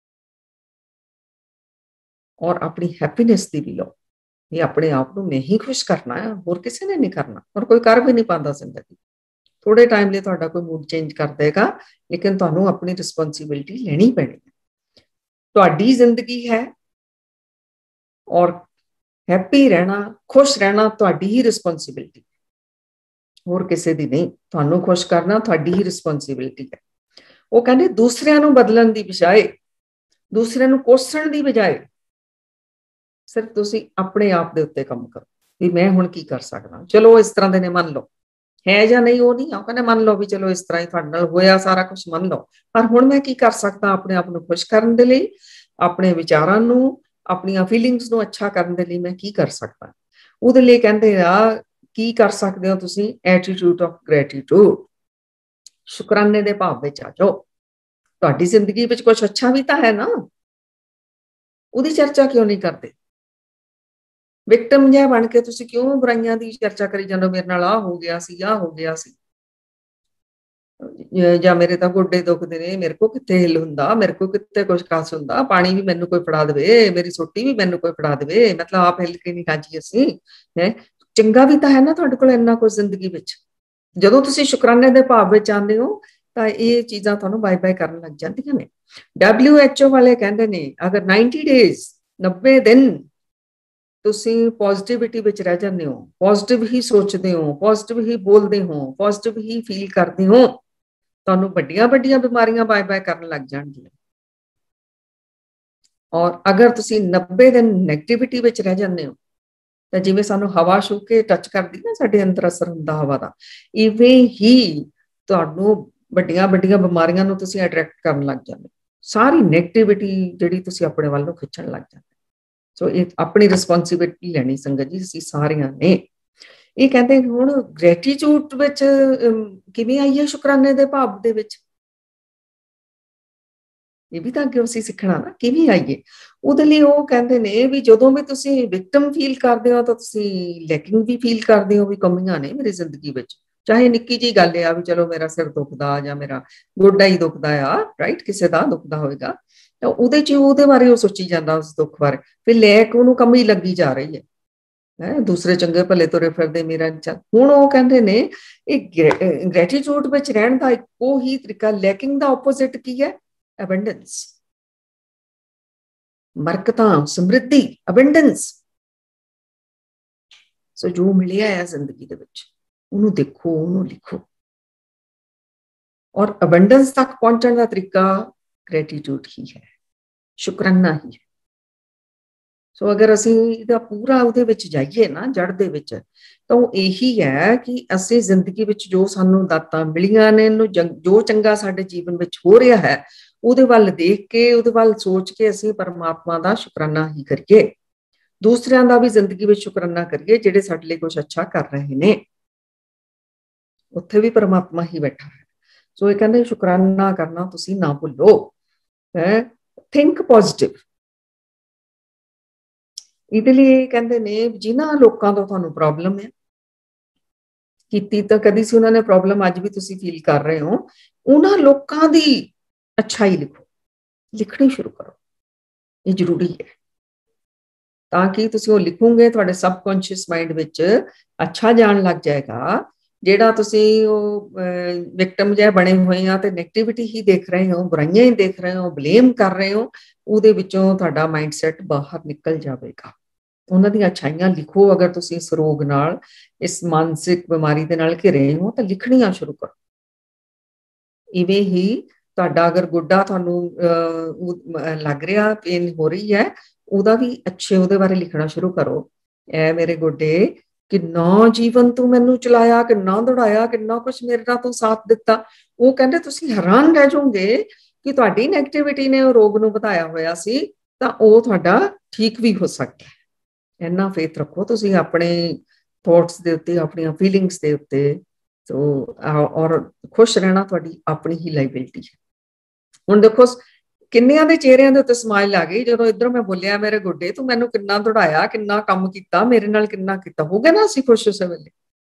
ਔਰ ਆਪਣੀ ਹੈਪੀਨੈਸ ਦੀ ਵੀ ਲਓ। ਇਹ ਆਪਣੇ ਆਪ ਨੂੰ ਮੈਂ ਹੀ ਖੁਸ਼ ਕਰਨਾ ਹੈ, ਹੋਰ ਕਿਸੇ ਨੇ ਨਹੀਂ ਕਰਨਾ। ਔਰ ਕੋਈ ਕਰ ਵੀ ਨਹੀਂ ਪਾਉਂਦਾ ਜ਼ਿੰਦਗੀ। ਥੋੜੇ ਟਾਈਮ ਲਈ ਤੁਹਾਡਾ ਕੋਈ ਮੂਡ ਚੇਂਜ ਕਰ ਦੇਗਾ, ਲੇਕਿਨ ਤੁਹਾਨੂੰ ਆਪਣੀ ਰਿਸਪੌਂਸਿਬਿਲਿਟੀ ਲੈਣੀ ਪੈਣੀ ਹੈ। ਤੁਹਾਡੀ ਜ਼ਿੰਦਗੀ ਹੈ ਔਰ ਹੈਪੀ ਰਹਿਣਾ, ਖੁਸ਼ ਰਹਿਣਾ ਤੁਹਾਡੀ ਹੀ ਰਿਸਪੌਂਸਿਬਿਲਿਟੀ, ਹੋਰ ਕਿਸੇ ਦੀ ਨਹੀਂ। ਤੁਹਾਨੂੰ ਖੁਸ਼ ਕਰਨਾ ਤੁਹਾਡੀ ਹੀ ਰਿਸਪੌਂਸਿਬਿਲਿਟੀ ਹੈ। ਉਹ ਕਹਿੰਦੇ ਦੂਸਰਿਆਂ ਨੂੰ ਬਦਲਣ ਦੀ ਬਜਾਏ, ਦੂਸਰਿਆਂ ਨੂੰ ਕੋਸਣ ਦੀ ਬਜਾਏ, ਸਿਰਫ ਤੁਸੀਂ ਆਪਣੇ ਆਪ ਦੇ ਉੱਤੇ ਕੰਮ ਕਰੋ ਵੀ ਮੈਂ ਹੁਣ ਕੀ ਕਰ ਸਕਦਾ। ਚਲੋ ਇਸ ਤਰ੍ਹਾਂ ਦੇ ਨੇ, ਮੰਨ ਲਓ ਹੈ ਜਾਂ ਨਹੀਂ ਉਹ ਨਹੀਂ। ਉਹ ਕਹਿੰਦੇ ਮੰਨ ਲਓ ਵੀ ਚਲੋ ਇਸ ਤਰ੍ਹਾਂ ਹੀ ਤੁਹਾਡੇ ਨਾਲ ਹੋਇਆ, ਸਾਰਾ ਕੁਝ ਮੰਨ ਲਓ, ਪਰ ਹੁਣ ਮੈਂ ਕੀ ਕਰ ਸਕਦਾ ਆਪਣੇ ਆਪ ਨੂੰ ਖੁਸ਼ ਕਰਨ ਦੇ ਲਈ, ਆਪਣੇ ਵਿਚਾਰਾਂ ਨੂੰ, ਆਪਣੀਆਂ ਫੀਲਿੰਗਸ ਨੂੰ ਅੱਛਾ ਕਰਨ ਦੇ ਲਈ ਮੈਂ ਕੀ ਕਰ ਸਕਦਾ। ਉਹਦੇ ਲਈ ਕਹਿੰਦੇ ਆ ਕੀ ਕਰ ਸਕਦੇ ਹੋ ਤੁਸੀਂ? Attitude of gratitude. ਸ਼ੁਕਰਾਨੇ ਦੇ ਭਾਵ ਵਿੱਚ ਆ ਜਾਓ। ਤੁਹਾਡੀ ਜ਼ਿੰਦਗੀ ਵਿੱਚ ਕੁਝ ਅੱਛਾ ਵੀ ਤਾਂ ਹੈ ਨਾ, ਉਹਦੀ ਚਰਚਾ ਕਿਉਂ ਨਹੀਂ ਕਰਦੇ? ਵਿਕਟਮ ਜਿਹਾ ਬਣ ਕੇ ਤੁਸੀਂ ਕਿਉਂ ਬੁਰਾਈਆਂ ਦੀ ਚਰਚਾ ਕਰੀ ਜਾਂਦੇ ਹੋ? ਮੇਰੇ ਨਾਲ ਆਹ ਹੋ ਗਿਆ ਸੀ, ਆਹ ਹੋ ਗਿਆ ਸੀ, ਜਾਂ ਮੇਰੇ ਤਾਂ ਗੋਡੇ ਦੁਖਦੇ ਨੇ, ਮੇਰੇ ਕੋਲ ਕਿੱਥੇ ਹਿੱਲ ਹੁੰਦਾ, ਮੇਰੇ ਕੋਲ ਕਿੱਥੇ ਕੁਝ ਖਾਸ ਹੁੰਦਾ, ਪਾਣੀ ਵੀ ਮੈਨੂੰ ਕੋਈ ਫੜਾ ਦੇਵੇ, ਮੇਰੀ ਸੋਟੀ ਵੀ ਮੈਨੂੰ ਕੋਈ ਫੜਾ ਦੇਵੇ, ਮਤਲਬ ਆਪ ਹਿੱਲ ਕੇ ਨਹੀਂ ਖਾਜੀ ਅਸੀਂ ਹੈ। ਚੰਗਾ ਵੀ ਤਾਂ ਹੈ ਨਾ ਤੁਹਾਡੇ ਕੋਲ ਇੰਨਾ ਕੁਝ ਜ਼ਿੰਦਗੀ ਵਿੱਚ। ਜਦੋਂ ਤੁਸੀਂ ਸ਼ੁਕਰਾਨੇ ਦੇ ਭਾਵ ਵਿੱਚ ਆਉਂਦੇ ਹੋ ਤਾਂ ਇਹ ਚੀਜ਼ਾਂ ਤੁਹਾਨੂੰ ਬਾਏ ਬਾਏ ਕਰਨ ਲੱਗ ਜਾਂਦੀਆਂ ਨੇ। ਡਬਲਿਊ ਐਚ ਓ ਵਾਲੇ ਕਹਿੰਦੇ ਨੇ ਅਗਰ ਨਾਈਨਟੀ ਡੇਜ਼, ਨੱਬੇ ਦਿਨ ਤੁਸੀਂ ਪੋਜ਼ਿਟਿਵਿਟੀ ਵਿੱਚ ਰਹਿ ਜਾਂਦੇ ਹੋ, ਪੋਜ਼ਿਟਿਵ ਹੀ ਸੋਚਦੇ ਹੋ, ਪੋਜ਼ਿਟਿਵ ਹੀ ਬੋਲਦੇ ਹੋ, ਪੋਜ਼ਿਟਿਵ ਹੀ ਫੀਲ ਕਰਦੇ ਹੋ, ਤੁਹਾਨੂੰ ਵੱਡੀਆਂ ਵੱਡੀਆਂ ਬਿਮਾਰੀਆਂ ਬਾਏ ਬਾਏ ਕਰਨ ਲੱਗ ਜਾਣਗੀਆਂ। ਔਰ ਅਗਰ ਤੁਸੀਂ ਨੱਬੇ ਦਿਨ ਨੈਗੇਟਿਵਿਟੀ ਵਿੱਚ ਰਹਿ ਜਾਂਦੇ ਹੋ ਤਾਂ ਜਿਵੇਂ ਸਾਨੂੰ ਹਵਾ ਛੂ ਕੇ ਟੱਚ ਕਰਦੀ ਨਾ, ਸਾਡੇ ਅੰਦਰ ਅਸਰ ਹੁੰਦਾ ਹਵਾ ਦਾ, ਇਵੇਂ ਹੀ ਤੁਹਾਨੂੰ ਵੱਡੀਆਂ ਵੱਡੀਆਂ ਬਿਮਾਰੀਆਂ ਨੂੰ ਤੁਸੀਂ ਅਟਰੈਕਟ ਕਰਨ ਲੱਗ ਜਾਂਦੇ। ਸਾਰੀ ਨੈਗੇਟਿਵਿਟੀ ਜਿਹੜੀ ਤੁਸੀਂ ਆਪਣੇ ਵੱਲ ਨੂੰ ਖਿੱਚਣ ਲੱਗ ਜਾਂਦੇ। ਸੋ ਇਹ ਆਪਣੀ ਰਿਸਪੌਂਸਿਬਿਲਿਟੀ ਲੈਣੀ ਸੰਗਤ ਜੀ ਅਸੀਂ ਸਾਰਿਆਂ ਨੇ। ਇਹ ਕਹਿੰਦੇ ਹੁਣ ਗ੍ਰੈਟੀਟਿਊਡ ਵਿੱਚ ਕਿਵੇਂ ਆਈਏ ਸ਼ੁਕਰਾਨੇ ਦੇ ਭਾਵ ਦੇ ਵਿੱਚ? ਇਹ ਵੀ ਤਾਂ ਅੱਗੇ ਅਸੀਂ ਸਿੱਖਣਾ ਨਾ, ਕਿਵੇਂ ਆਈਏ। ਉਹਦੇ ਲਈ ਉਹ ਕਹਿੰਦੇ ਨੇ ਵੀ ਜਦੋਂ ਵੀ ਤੁਸੀਂ ਵਿਕਟਮ ਫੀਲ ਕਰਦੇ ਹੋ ਤਾਂ ਤੁਸੀਂ ਲੈਕਿੰਗ ਵੀ ਫੀਲ ਕਰਦੇ ਹੋ ਵੀ ਕਮੀਆਂ ਨੇ ਮੇਰੀ ਜ਼ਿੰਦਗੀ ਵਿੱਚ। ਚਾਹੇ ਨਿੱਕੀ ਜਿਹੀ ਗੱਲ ਆ ਵੀ ਚਲੋ ਮੇਰਾ ਸਿਰ ਦੁਖਦਾ ਜਾਂ ਮੇਰਾ ਗੋਡਾ ਹੀ ਦੁਖਦਾ ਆ, ਰਾਈਟ, ਕਿਸੇ ਦਾ ਦੁਖਦਾ ਹੋਵੇਗਾ ਤਾਂ ਉਹਦੇ ਚ ਉਹਦੇ ਬਾਰੇ ਉਹ ਸੋਚੀ ਜਾਂਦਾ, ਉਸ ਦੁੱਖ ਬਾਰੇ, ਫਿਰ ਲੈਕ ਉਹਨੂੰ ਕਮੀ ਲੱਗੀ ਜਾ ਰਹੀ ਹੈ ਹੈ ਦੂਸਰੇ ਚੰਗੇ ਭਲੇ ਤੁਰੇ ਫਿਰਦੇ ਮੇਰਾ। ਹੁਣ ਉਹ ਕਹਿੰਦੇ ਨੇ ਇਹ ਗ੍ਰੈਟੀਟਿਊਡ ਵਿੱਚ ਰਹਿਣ ਦਾ ਇੱਕੋ ਹੀ ਤਰੀਕਾ, ਲੈਕਿੰਗ ਦਾ ਆਪੋਜ਼ਿਟ ਕੀ ਹੈ? ਅਬੰਡੈਂਸ, ਬਰਕਤਾਂ, ਸਮ੍ਰਿੱਧੀ, ਅਬੰਡੈਂਸ। ਸੋ ਜੋ ਮਿਲਿਆ ਹੈ ਜ਼ਿੰਦਗੀ ਦੇ ਵਿੱਚ ਉਹਨੂੰ ਦੇਖੋ, ਉਹਨੂੰ ਲਿਖੋ। ਔਰ ਅਬੰਡੈਂਸ ਤੱਕ ਪਹੁੰਚਣ ਦਾ ਤਰੀਕਾ ਗ੍ਰੈਟੀਟਿਊਡ ਹੀ ਹੈ, ਸ਼ੁਕਰਾਨਾ ਹੀ ਹੈ। ਸੋ ਅਗਰ ਅਸੀਂ ਇਹਦਾ ਪੂਰਾ ਉਹਦੇ ਵਿੱਚ ਜਾਈਏ ਨਾ, ਜੜ ਦੇ ਵਿੱਚ, ਤਾਂ ਉਹ ਇਹੀ ਹੈ ਕਿ ਅਸੀਂ ਜ਼ਿੰਦਗੀ ਵਿੱਚ ਜੋ ਸਾਨੂੰ ਦਾਤਾਂ ਮਿਲੀਆਂ ਨੇ, ਜੋ ਚੰਗਾ ਸਾਡੇ ਜੀਵਨ ਵਿੱਚ ਹੋ ਰਿਹਾ ਹੈ, ਉਹਦੇ ਵੱਲ ਦੇਖ ਕੇ, ਉਹਦੇ ਵੱਲ ਸੋਚ ਕੇ ਅਸੀਂ ਪਰਮਾਤਮਾ ਦਾ ਸ਼ੁਕਰਾਨਾ ਹੀ ਕਰੀਏ। ਦੂਸਰਿਆਂ ਦਾ ਵੀ ਜ਼ਿੰਦਗੀ ਵਿੱਚ ਸ਼ੁਕਰਾਨਾ ਕਰੀਏ ਜਿਹੜੇ ਸਾਡੇ ਲਈ ਕੁਝ ਅੱਛਾ ਕਰ ਰਹੇ ਨੇ। ਉੱਥੇ ਵੀ ਪਰਮਾਤਮਾ ਹੀ ਬੈਠਾ ਹੈ। ਸੋ ਇਹ ਕਹਿੰਦੇ ਸ਼ੁਕਰਾਨਾ ਕਰਨਾ ਤੁਸੀਂ ਨਾ ਭੁੱਲੋ। ਹੈ ਥਿੰਕ ਪੋਜ਼ਿਟਿਵ। ਇਹਦੇ ਲਈ ਕਹਿੰਦੇ ਨੇ ਜਿਨ੍ਹਾਂ ਲੋਕਾਂ ਤੋਂ ਤੁਹਾਨੂੰ ਪ੍ਰੋਬਲਮ ਹੈ, ਕੀਤੀ ਤਾਂ ਕਦੀ ਸੀ ਉਹਨਾਂ ਨੇ ਪ੍ਰੋਬਲਮ, ਅੱਜ ਵੀ ਤੁਸੀਂ ਫੀਲ ਕਰ ਰਹੇ ਹੋ, ਉਹਨਾਂ ਲੋਕਾਂ ਦੀ ਅੱਛਾਈ ਲਿਖੋ, ਲਿਖਣੀ ਸ਼ੁਰੂ ਕਰੋ। ਇਹ ਜ਼ਰੂਰੀ ਹੈ, ਤਾਂ ਕਿ ਤੁਸੀਂ ਉਹ ਲਿਖੋਗੇ ਤੁਹਾਡੇ ਸਬਕੌਂਸ਼ੀਅਸ ਮਾਈਂਡ ਵਿੱਚ ਅੱਛਾ ਜਾਣ ਲੱਗ ਜਾਏਗਾ। ਜਿਹੜਾ ਤੁਸੀਂ ਉਹ ਵਿਕਟਮ ਜਿਹਾ ਬਣੇ ਹੋਏ ਆ ਤੇ ਨੈਗੇਟਿਵਿਟੀ ਹੀ ਦੇਖ ਰਹੇ ਹੋ, ਬੁਰਾਈਆਂ ਹੀ ਦੇਖ ਰਹੇ ਹੋ, ਬਲੇਮ ਕਰ ਰਹੇ ਹੋ, ਉਹਦੇ ਵਿੱਚੋਂ ਤੁਹਾਡਾ ਮਾਈਂਡਸੈਟ ਬਾਹਰ ਨਿਕਲ ਜਾਵੇਗਾ। ਉਹਨਾਂ ਦੀਆਂ ਅੱਛਾਈਆਂ ਲਿਖੋ। ਅਗਰ ਤੁਸੀਂ ਇਸ ਰੋਗ ਨਾਲ, ਇਸ ਮਾਨਸਿਕ ਬਿਮਾਰੀ ਦੇ ਨਾਲ ਘਿਰੇ ਹੋ ਤਾਂ ਲਿਖਣੀਆਂ ਸ਼ੁਰੂ ਕਰੋ। ਇਵੇਂ ਹੀ ਤੁਹਾਡਾ ਅਗਰ ਗੋਡਾ ਤੁਹਾਨੂੰ ਲੱਗ ਰਿਹਾ, ਪੇਨ ਹੋ ਰਹੀ ਹੈ, ਉਹਦਾ ਵੀ ਅੱਛੇ ਉਹਦੇ ਬਾਰੇ ਲਿਖਣਾ ਸ਼ੁਰੂ ਕਰੋ। ਐ ਮੇਰੇ ਗੋਡੇ, ਕਿੰਨਾ ਜੀਵਨ ਤੂੰ ਮੈਨੂੰ ਚਲਾਇਆ, ਕਿੰਨਾ ਦੌੜਾਇਆ, ਕਿੰਨਾ ਕੁਛ ਮੇਰੇ ਨਾਲ ਤੂੰ ਸਾਥ ਦਿੱਤਾ। ਉਹ ਕਹਿੰਦੇ ਤੁਸੀਂ ਹੈਰਾਨ ਰਹਿ ਜਾਓਗੇ ਕਿ ਤੁਹਾਡੀ ਨੈਗੇਟਿਵਿਟੀ ਨੇ ਉਹ ਰੋਗ ਨੂੰ ਵਧਾਇਆ ਹੋਇਆ ਸੀ, ਤਾਂ ਉਹ ਤੁਹਾਡਾ ਠੀਕ ਵੀ ਹੋ ਸਕਦਾ ਹੈ। ਇੰਨਾ ਫੇਥ ਰੱਖੋ ਤੁਸੀਂ ਆਪਣੇ ਥੋਟਸ ਦੇ ਉੱਤੇ, ਆਪਣੀਆਂ ਫੀਲਿੰਗਸ ਦੇ ਉੱਤੇ। ਸੋ ਔਰ ਖੁਸ਼ ਰਹਿਣਾ ਤੁਹਾਡੀ ਆਪਣੀ ਹੀ ਲਾਇਬਿਲਿਟੀ ਹੈ। ਹੁਣ ਦੇਖੋ ਕਿੰਨਿਆਂ ਦੇ ਚਿਹਰਿਆਂ ਦੇ ਉੱਤੇ ਸਮਾਈਲ ਆ ਗਈ ਜਦੋਂ ਇੱਧਰ ਮੈਂ ਬੋਲਿਆ ਮੇਰੇ ਗੋਡੇ ਤੂੰ ਮੈਨੂੰ ਕਿੰਨਾ ਦੌੜਾਇਆ, ਕਿੰਨਾ ਕੰਮ ਕੀਤਾ, ਮੇਰੇ ਨਾਲ ਕਿੰਨਾ ਕੀਤਾ। ਹੋ ਗਿਆ ਨਾ ਅਸੀਂ ਖੁਸ਼ ਉਸੇ ਵੇਲੇ।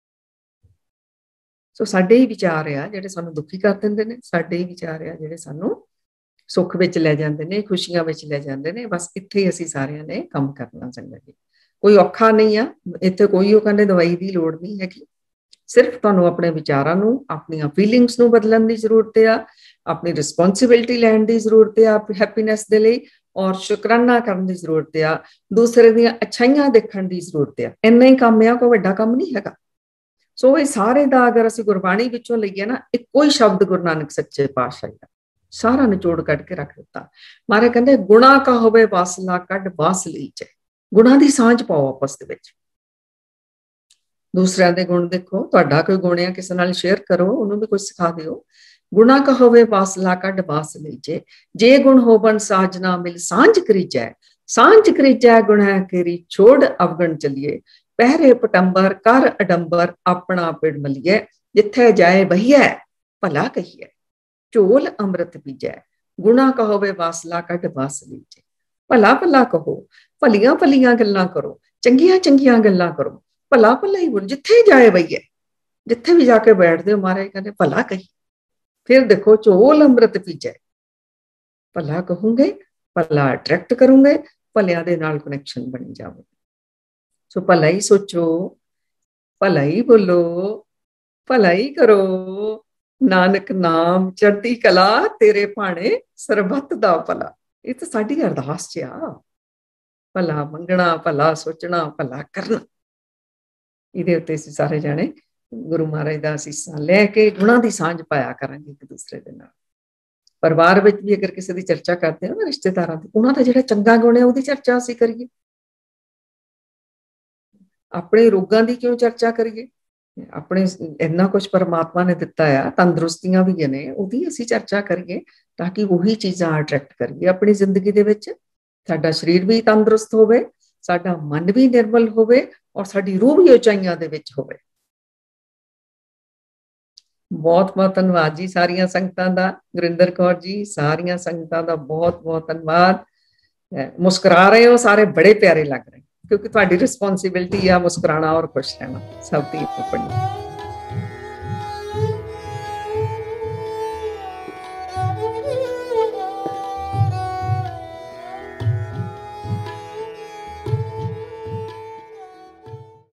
ਸੋ ਸਾਡੇ ਹੀ ਵਿਚਾਰ ਆ ਜਿਹੜੇ ਸਾਨੂੰ ਦੁਖੀ ਕਰ ਦਿੰਦੇ ਨੇ, ਸਾਡੇ ਹੀ ਵਿਚਾਰ ਆ ਜਿਹੜੇ ਸਾਨੂੰ ਸੁੱਖ ਵਿੱਚ ਲੈ ਜਾਂਦੇ ਨੇ, ਖੁਸ਼ੀਆਂ ਵਿੱਚ ਲੈ ਜਾਂਦੇ ਨੇ। ਬਸ ਇੱਥੇ ਹੀ ਅਸੀਂ ਸਾਰਿਆਂ ਨੇ ਕੰਮ ਕਰਨਾ ਚੰਗਾ ਜੀ। ਕੋਈ ਔਖਾ ਨਹੀਂ ਆ ਇੱਥੇ, ਕੋਈ ਉਹ ਕਹਿੰਦੇ ਦਵਾਈ ਦੀ ਲੋੜ ਨਹੀਂ ਹੈਗੀ। ਸਿਰਫ ਤੁਹਾਨੂੰ ਆਪਣੇ ਵਿਚਾਰਾਂ ਨੂੰ, ਆਪਣੀਆਂ ਫੀਲਿੰਗਸ ਨੂੰ ਬਦਲਣ ਦੀ ਜ਼ਰੂਰਤ ਆ, ਆਪਣੀ ਰਿਸਪੌਂਸਿਬਿਲਿਟੀ ਲੈਣ ਦੀ ਜ਼ਰੂਰਤ ਆ ਹੈਪੀਨੈਸ ਦੇ ਲਈ, ਔਰ ਸ਼ੁਕਰਾਨਾ ਕਰਨ ਦੀ ਜ਼ਰੂਰਤ ਆ, ਦੂਸਰੇ ਦੀਆਂ ਅੱਛਾਈਆਂ ਦੇਖਣ ਦੀ ਜ਼ਰੂਰਤ ਆ। ਇੰਨਾ ਹੀ ਕੰਮ ਆ, ਕੋਈ ਵੱਡਾ ਕੰਮ ਨਹੀਂ ਹੈਗਾ। ਸੋ ਇਹ ਸਾਰੇ ਦਾ ਅਗਰ ਅਸੀਂ ਗੁਰਬਾਣੀ ਵਿੱਚੋਂ ਲਈਏ ਨਾ, ਇੱਕੋ ਹੀ ਸ਼ਬਦ ਗੁਰੂ ਨਾਨਕ ਸੱਚੇ ਪਾਤਸ਼ਾਹ ਦਾ ਸਾਰਾ ਨਿਚੋੜ ਕੱਢ ਕੇ ਰੱਖ ਦਿੱਤਾ। ਮਾਰੇ ਕਹਿੰਦੇ ਗੁਣਾ ਕਾ ਹੋਵੇ ਵਾਸਲਾ ਕੱਢ ਬਾਸ ਲਈ ਚ। ਗੁਣਾ ਦੀ ਸਾਂਝ ਪਾਓ ਆਪਸ ਦੇ ਵਿੱਚ। ਦੂਸਰਿਆਂ ਦੇ ਗੁਣ ਦੇਖੋ, ਤੁਹਾਡਾ ਕੋਈ ਗੁਣ ਆ ਕਿਸੇ ਨਾਲ ਸ਼ੇਅਰ ਕਰੋ, ਉਹਨੂੰ ਵੀ ਕੁਝ ਸਿਖਾ ਦਿਓ। ਗੁਣਾ ਕਾ ਹੋਵੇ ਵਾਸਲਾ ਕੱਢ ਬਾਸ ਲੀਜੇ, ਜੇ ਗੁਣ ਹੋਵਨ ਸਾਜਨਾ ਮਿਲ ਸਾਂਝ ਕਰੀਜੈ। ਸਾਂਝ ਕਰੀਜੈ ਗੁਣਾ ਕੇਰੀ ਛੋੜ ਅਵਗਣ ਚਲੀਏ, ਪਹਿਰੇ ਪਟੰਬਰ ਕਰ ਅਡੰਬਰ ਆਪਣਾ ਪਿੜ ਮਲੀਏ। ਜਿੱਥੇ ਜਾਏ ਬਹੀਐ ਭਲਾ ਕਹੀਏ, ਝੋਲ ਅੰਮ੍ਰਿਤ ਪੀਜੈ। ਗੁਣਾ ਕਾ ਹੋਵੇ ਵਾਸਲਾ ਕੱਢ ਬਾਸ ਲੀਜੇ। ਭਲਾ ਭਲਾ ਕਹੋ, ਭਲੀਆਂ ਭਲੀਆਂ ਗੱਲਾਂ ਕਰੋ, ਚੰਗੀਆਂ ਚੰਗੀਆਂ ਗੱਲਾਂ ਕਰੋ, ਭਲਾ ਭਲਾ ਹੀ ਬੋਲ। ਜਿੱਥੇ ਜਾਏ ਬਈਏ, ਜਿੱਥੇ ਵੀ ਜਾ ਕੇ ਬੈਠਦੇ ਹੋ ਮਹਾਰਾਜ ਕਹਿੰਦੇ ਭਲਾ ਕਹੀ। ਫਿਰ ਦੇਖੋ ਝੋਲ ਅੰਮ੍ਰਿਤ ਪੀਜੈ। ਭਲਾ ਕਹੋਗੇ, ਭਲਾ ਅਟਰੈਕਟ ਕਰੋਗੇ, ਭਲਿਆਂ ਦੇ ਨਾਲ ਕਨੈਕਸ਼ਨ ਬਣੀ ਜਾਵੇ। ਸੋ ਭਲਾ ਹੀ ਸੋਚੋ, ਭਲਾ ਹੀ ਬੋਲੋ, ਭਲਾ ਹੀ ਕਰੋ। ਨਾਨਕ ਨਾਮ ਚੜ੍ਹਦੀ ਕਲਾ, ਤੇਰੇ ਭਾਣੇ ਸਰਬੱਤ ਦਾ ਭਲਾ। ਇਹ ਤਾਂ ਸਾਡੀ ਅਰਦਾਸ ਚ ਆ, ਭਲਾ ਮੰਗਣਾ, ਭਲਾ ਸੋਚਣਾ, ਭਲਾ ਕਰਨਾ। ਇਹਦੇ ਉੱਤੇ ਅਸੀਂ ਸਾਰੇ ਜਾਣੇ ਗੁਰੂ ਮਹਾਰਾਜ ਦਾ ਅਸੀਸਾਂ ਲੈ ਕੇ ਗੁਣਾਂ ਦੀ ਸਾਂਝ ਪਾਇਆ ਕਰਾਂਗੇ ਇੱਕ ਦੂਸਰੇ ਦੇ ਨਾਲ। ਪਰਿਵਾਰ ਵਿੱਚ ਵੀ ਅਗਰ ਕਿਸੇ ਦੀ ਚਰਚਾ ਕਰਦੇ ਹੋ ਨਾ, ਰਿਸ਼ਤੇਦਾਰਾਂ ਦੀ, ਉਹਨਾਂ ਦਾ ਜਿਹੜਾ ਚੰਗਾ ਗੁਣ ਹੈ ਉਹਦੀ ਚਰਚਾ ਅਸੀਂ ਕਰੀਏ। ਆਪਣੇ ਰੋਗਾਂ ਦੀ ਕਿਉਂ ਚਰਚਾ ਕਰੀਏ? ਆਪਣੇ ਇੰਨਾ ਕੁਝ ਪਰਮਾਤਮਾ ਨੇ ਦਿੱਤਾ ਆ, ਤੰਦਰੁਸਤੀਆਂ ਵੀ ਨੇ, ਉਹਦੀ ਅਸੀਂ ਚਰਚਾ ਕਰੀਏ ਤਾਂ ਕਿ ਉਹੀ ਚੀਜ਼ਾਂ ਅਟਰੈਕਟ ਕਰੀਏ ਆਪਣੀ ਜ਼ਿੰਦਗੀ ਦੇ ਵਿੱਚ। ਸਾਡਾ ਸਰੀਰ ਵੀ ਤੰਦਰੁਸਤ ਹੋਵੇ, ਸਾਡਾ ਮਨ ਵੀ ਨਿਰਮਲ ਹੋਵੇ, ਔਰ ਸਾਡੀ ਰੂਹ ਵੀ ਉਚਾਈਆਂ ਦੇ ਵਿੱਚ ਹੋਵੇ। ਬਹੁਤ ਬਹੁਤ ਧੰਨਵਾਦ ਜੀ ਸਾਰੀਆਂ ਸੰਗਤਾਂ ਦਾ। ਗੁਰਿੰਦਰ ਕੌਰ ਜੀ, ਸਾਰੀਆਂ ਸੰਗਤਾਂ ਦਾ ਬਹੁਤ ਬਹੁਤ ਧੰਨਵਾਦ। ਮੁਸਕਰਾ ਰਹੇ ਹੋ ਸਾਰੇ, ਬੜੇ ਪਿਆਰੇ ਲੱਗ ਰਹੇ, ਕਿਉਂਕਿ ਤੁਹਾਡੀ ਰਿਸਪੌਂਸਿਬਿਲਿਟੀ ਆ ਮੁਸਕਰਾਣਾ ਔਰ ਖੁਸ਼ ਰਹਿਣਾ। ਸਭ ਦੀ ਆਪਣੀ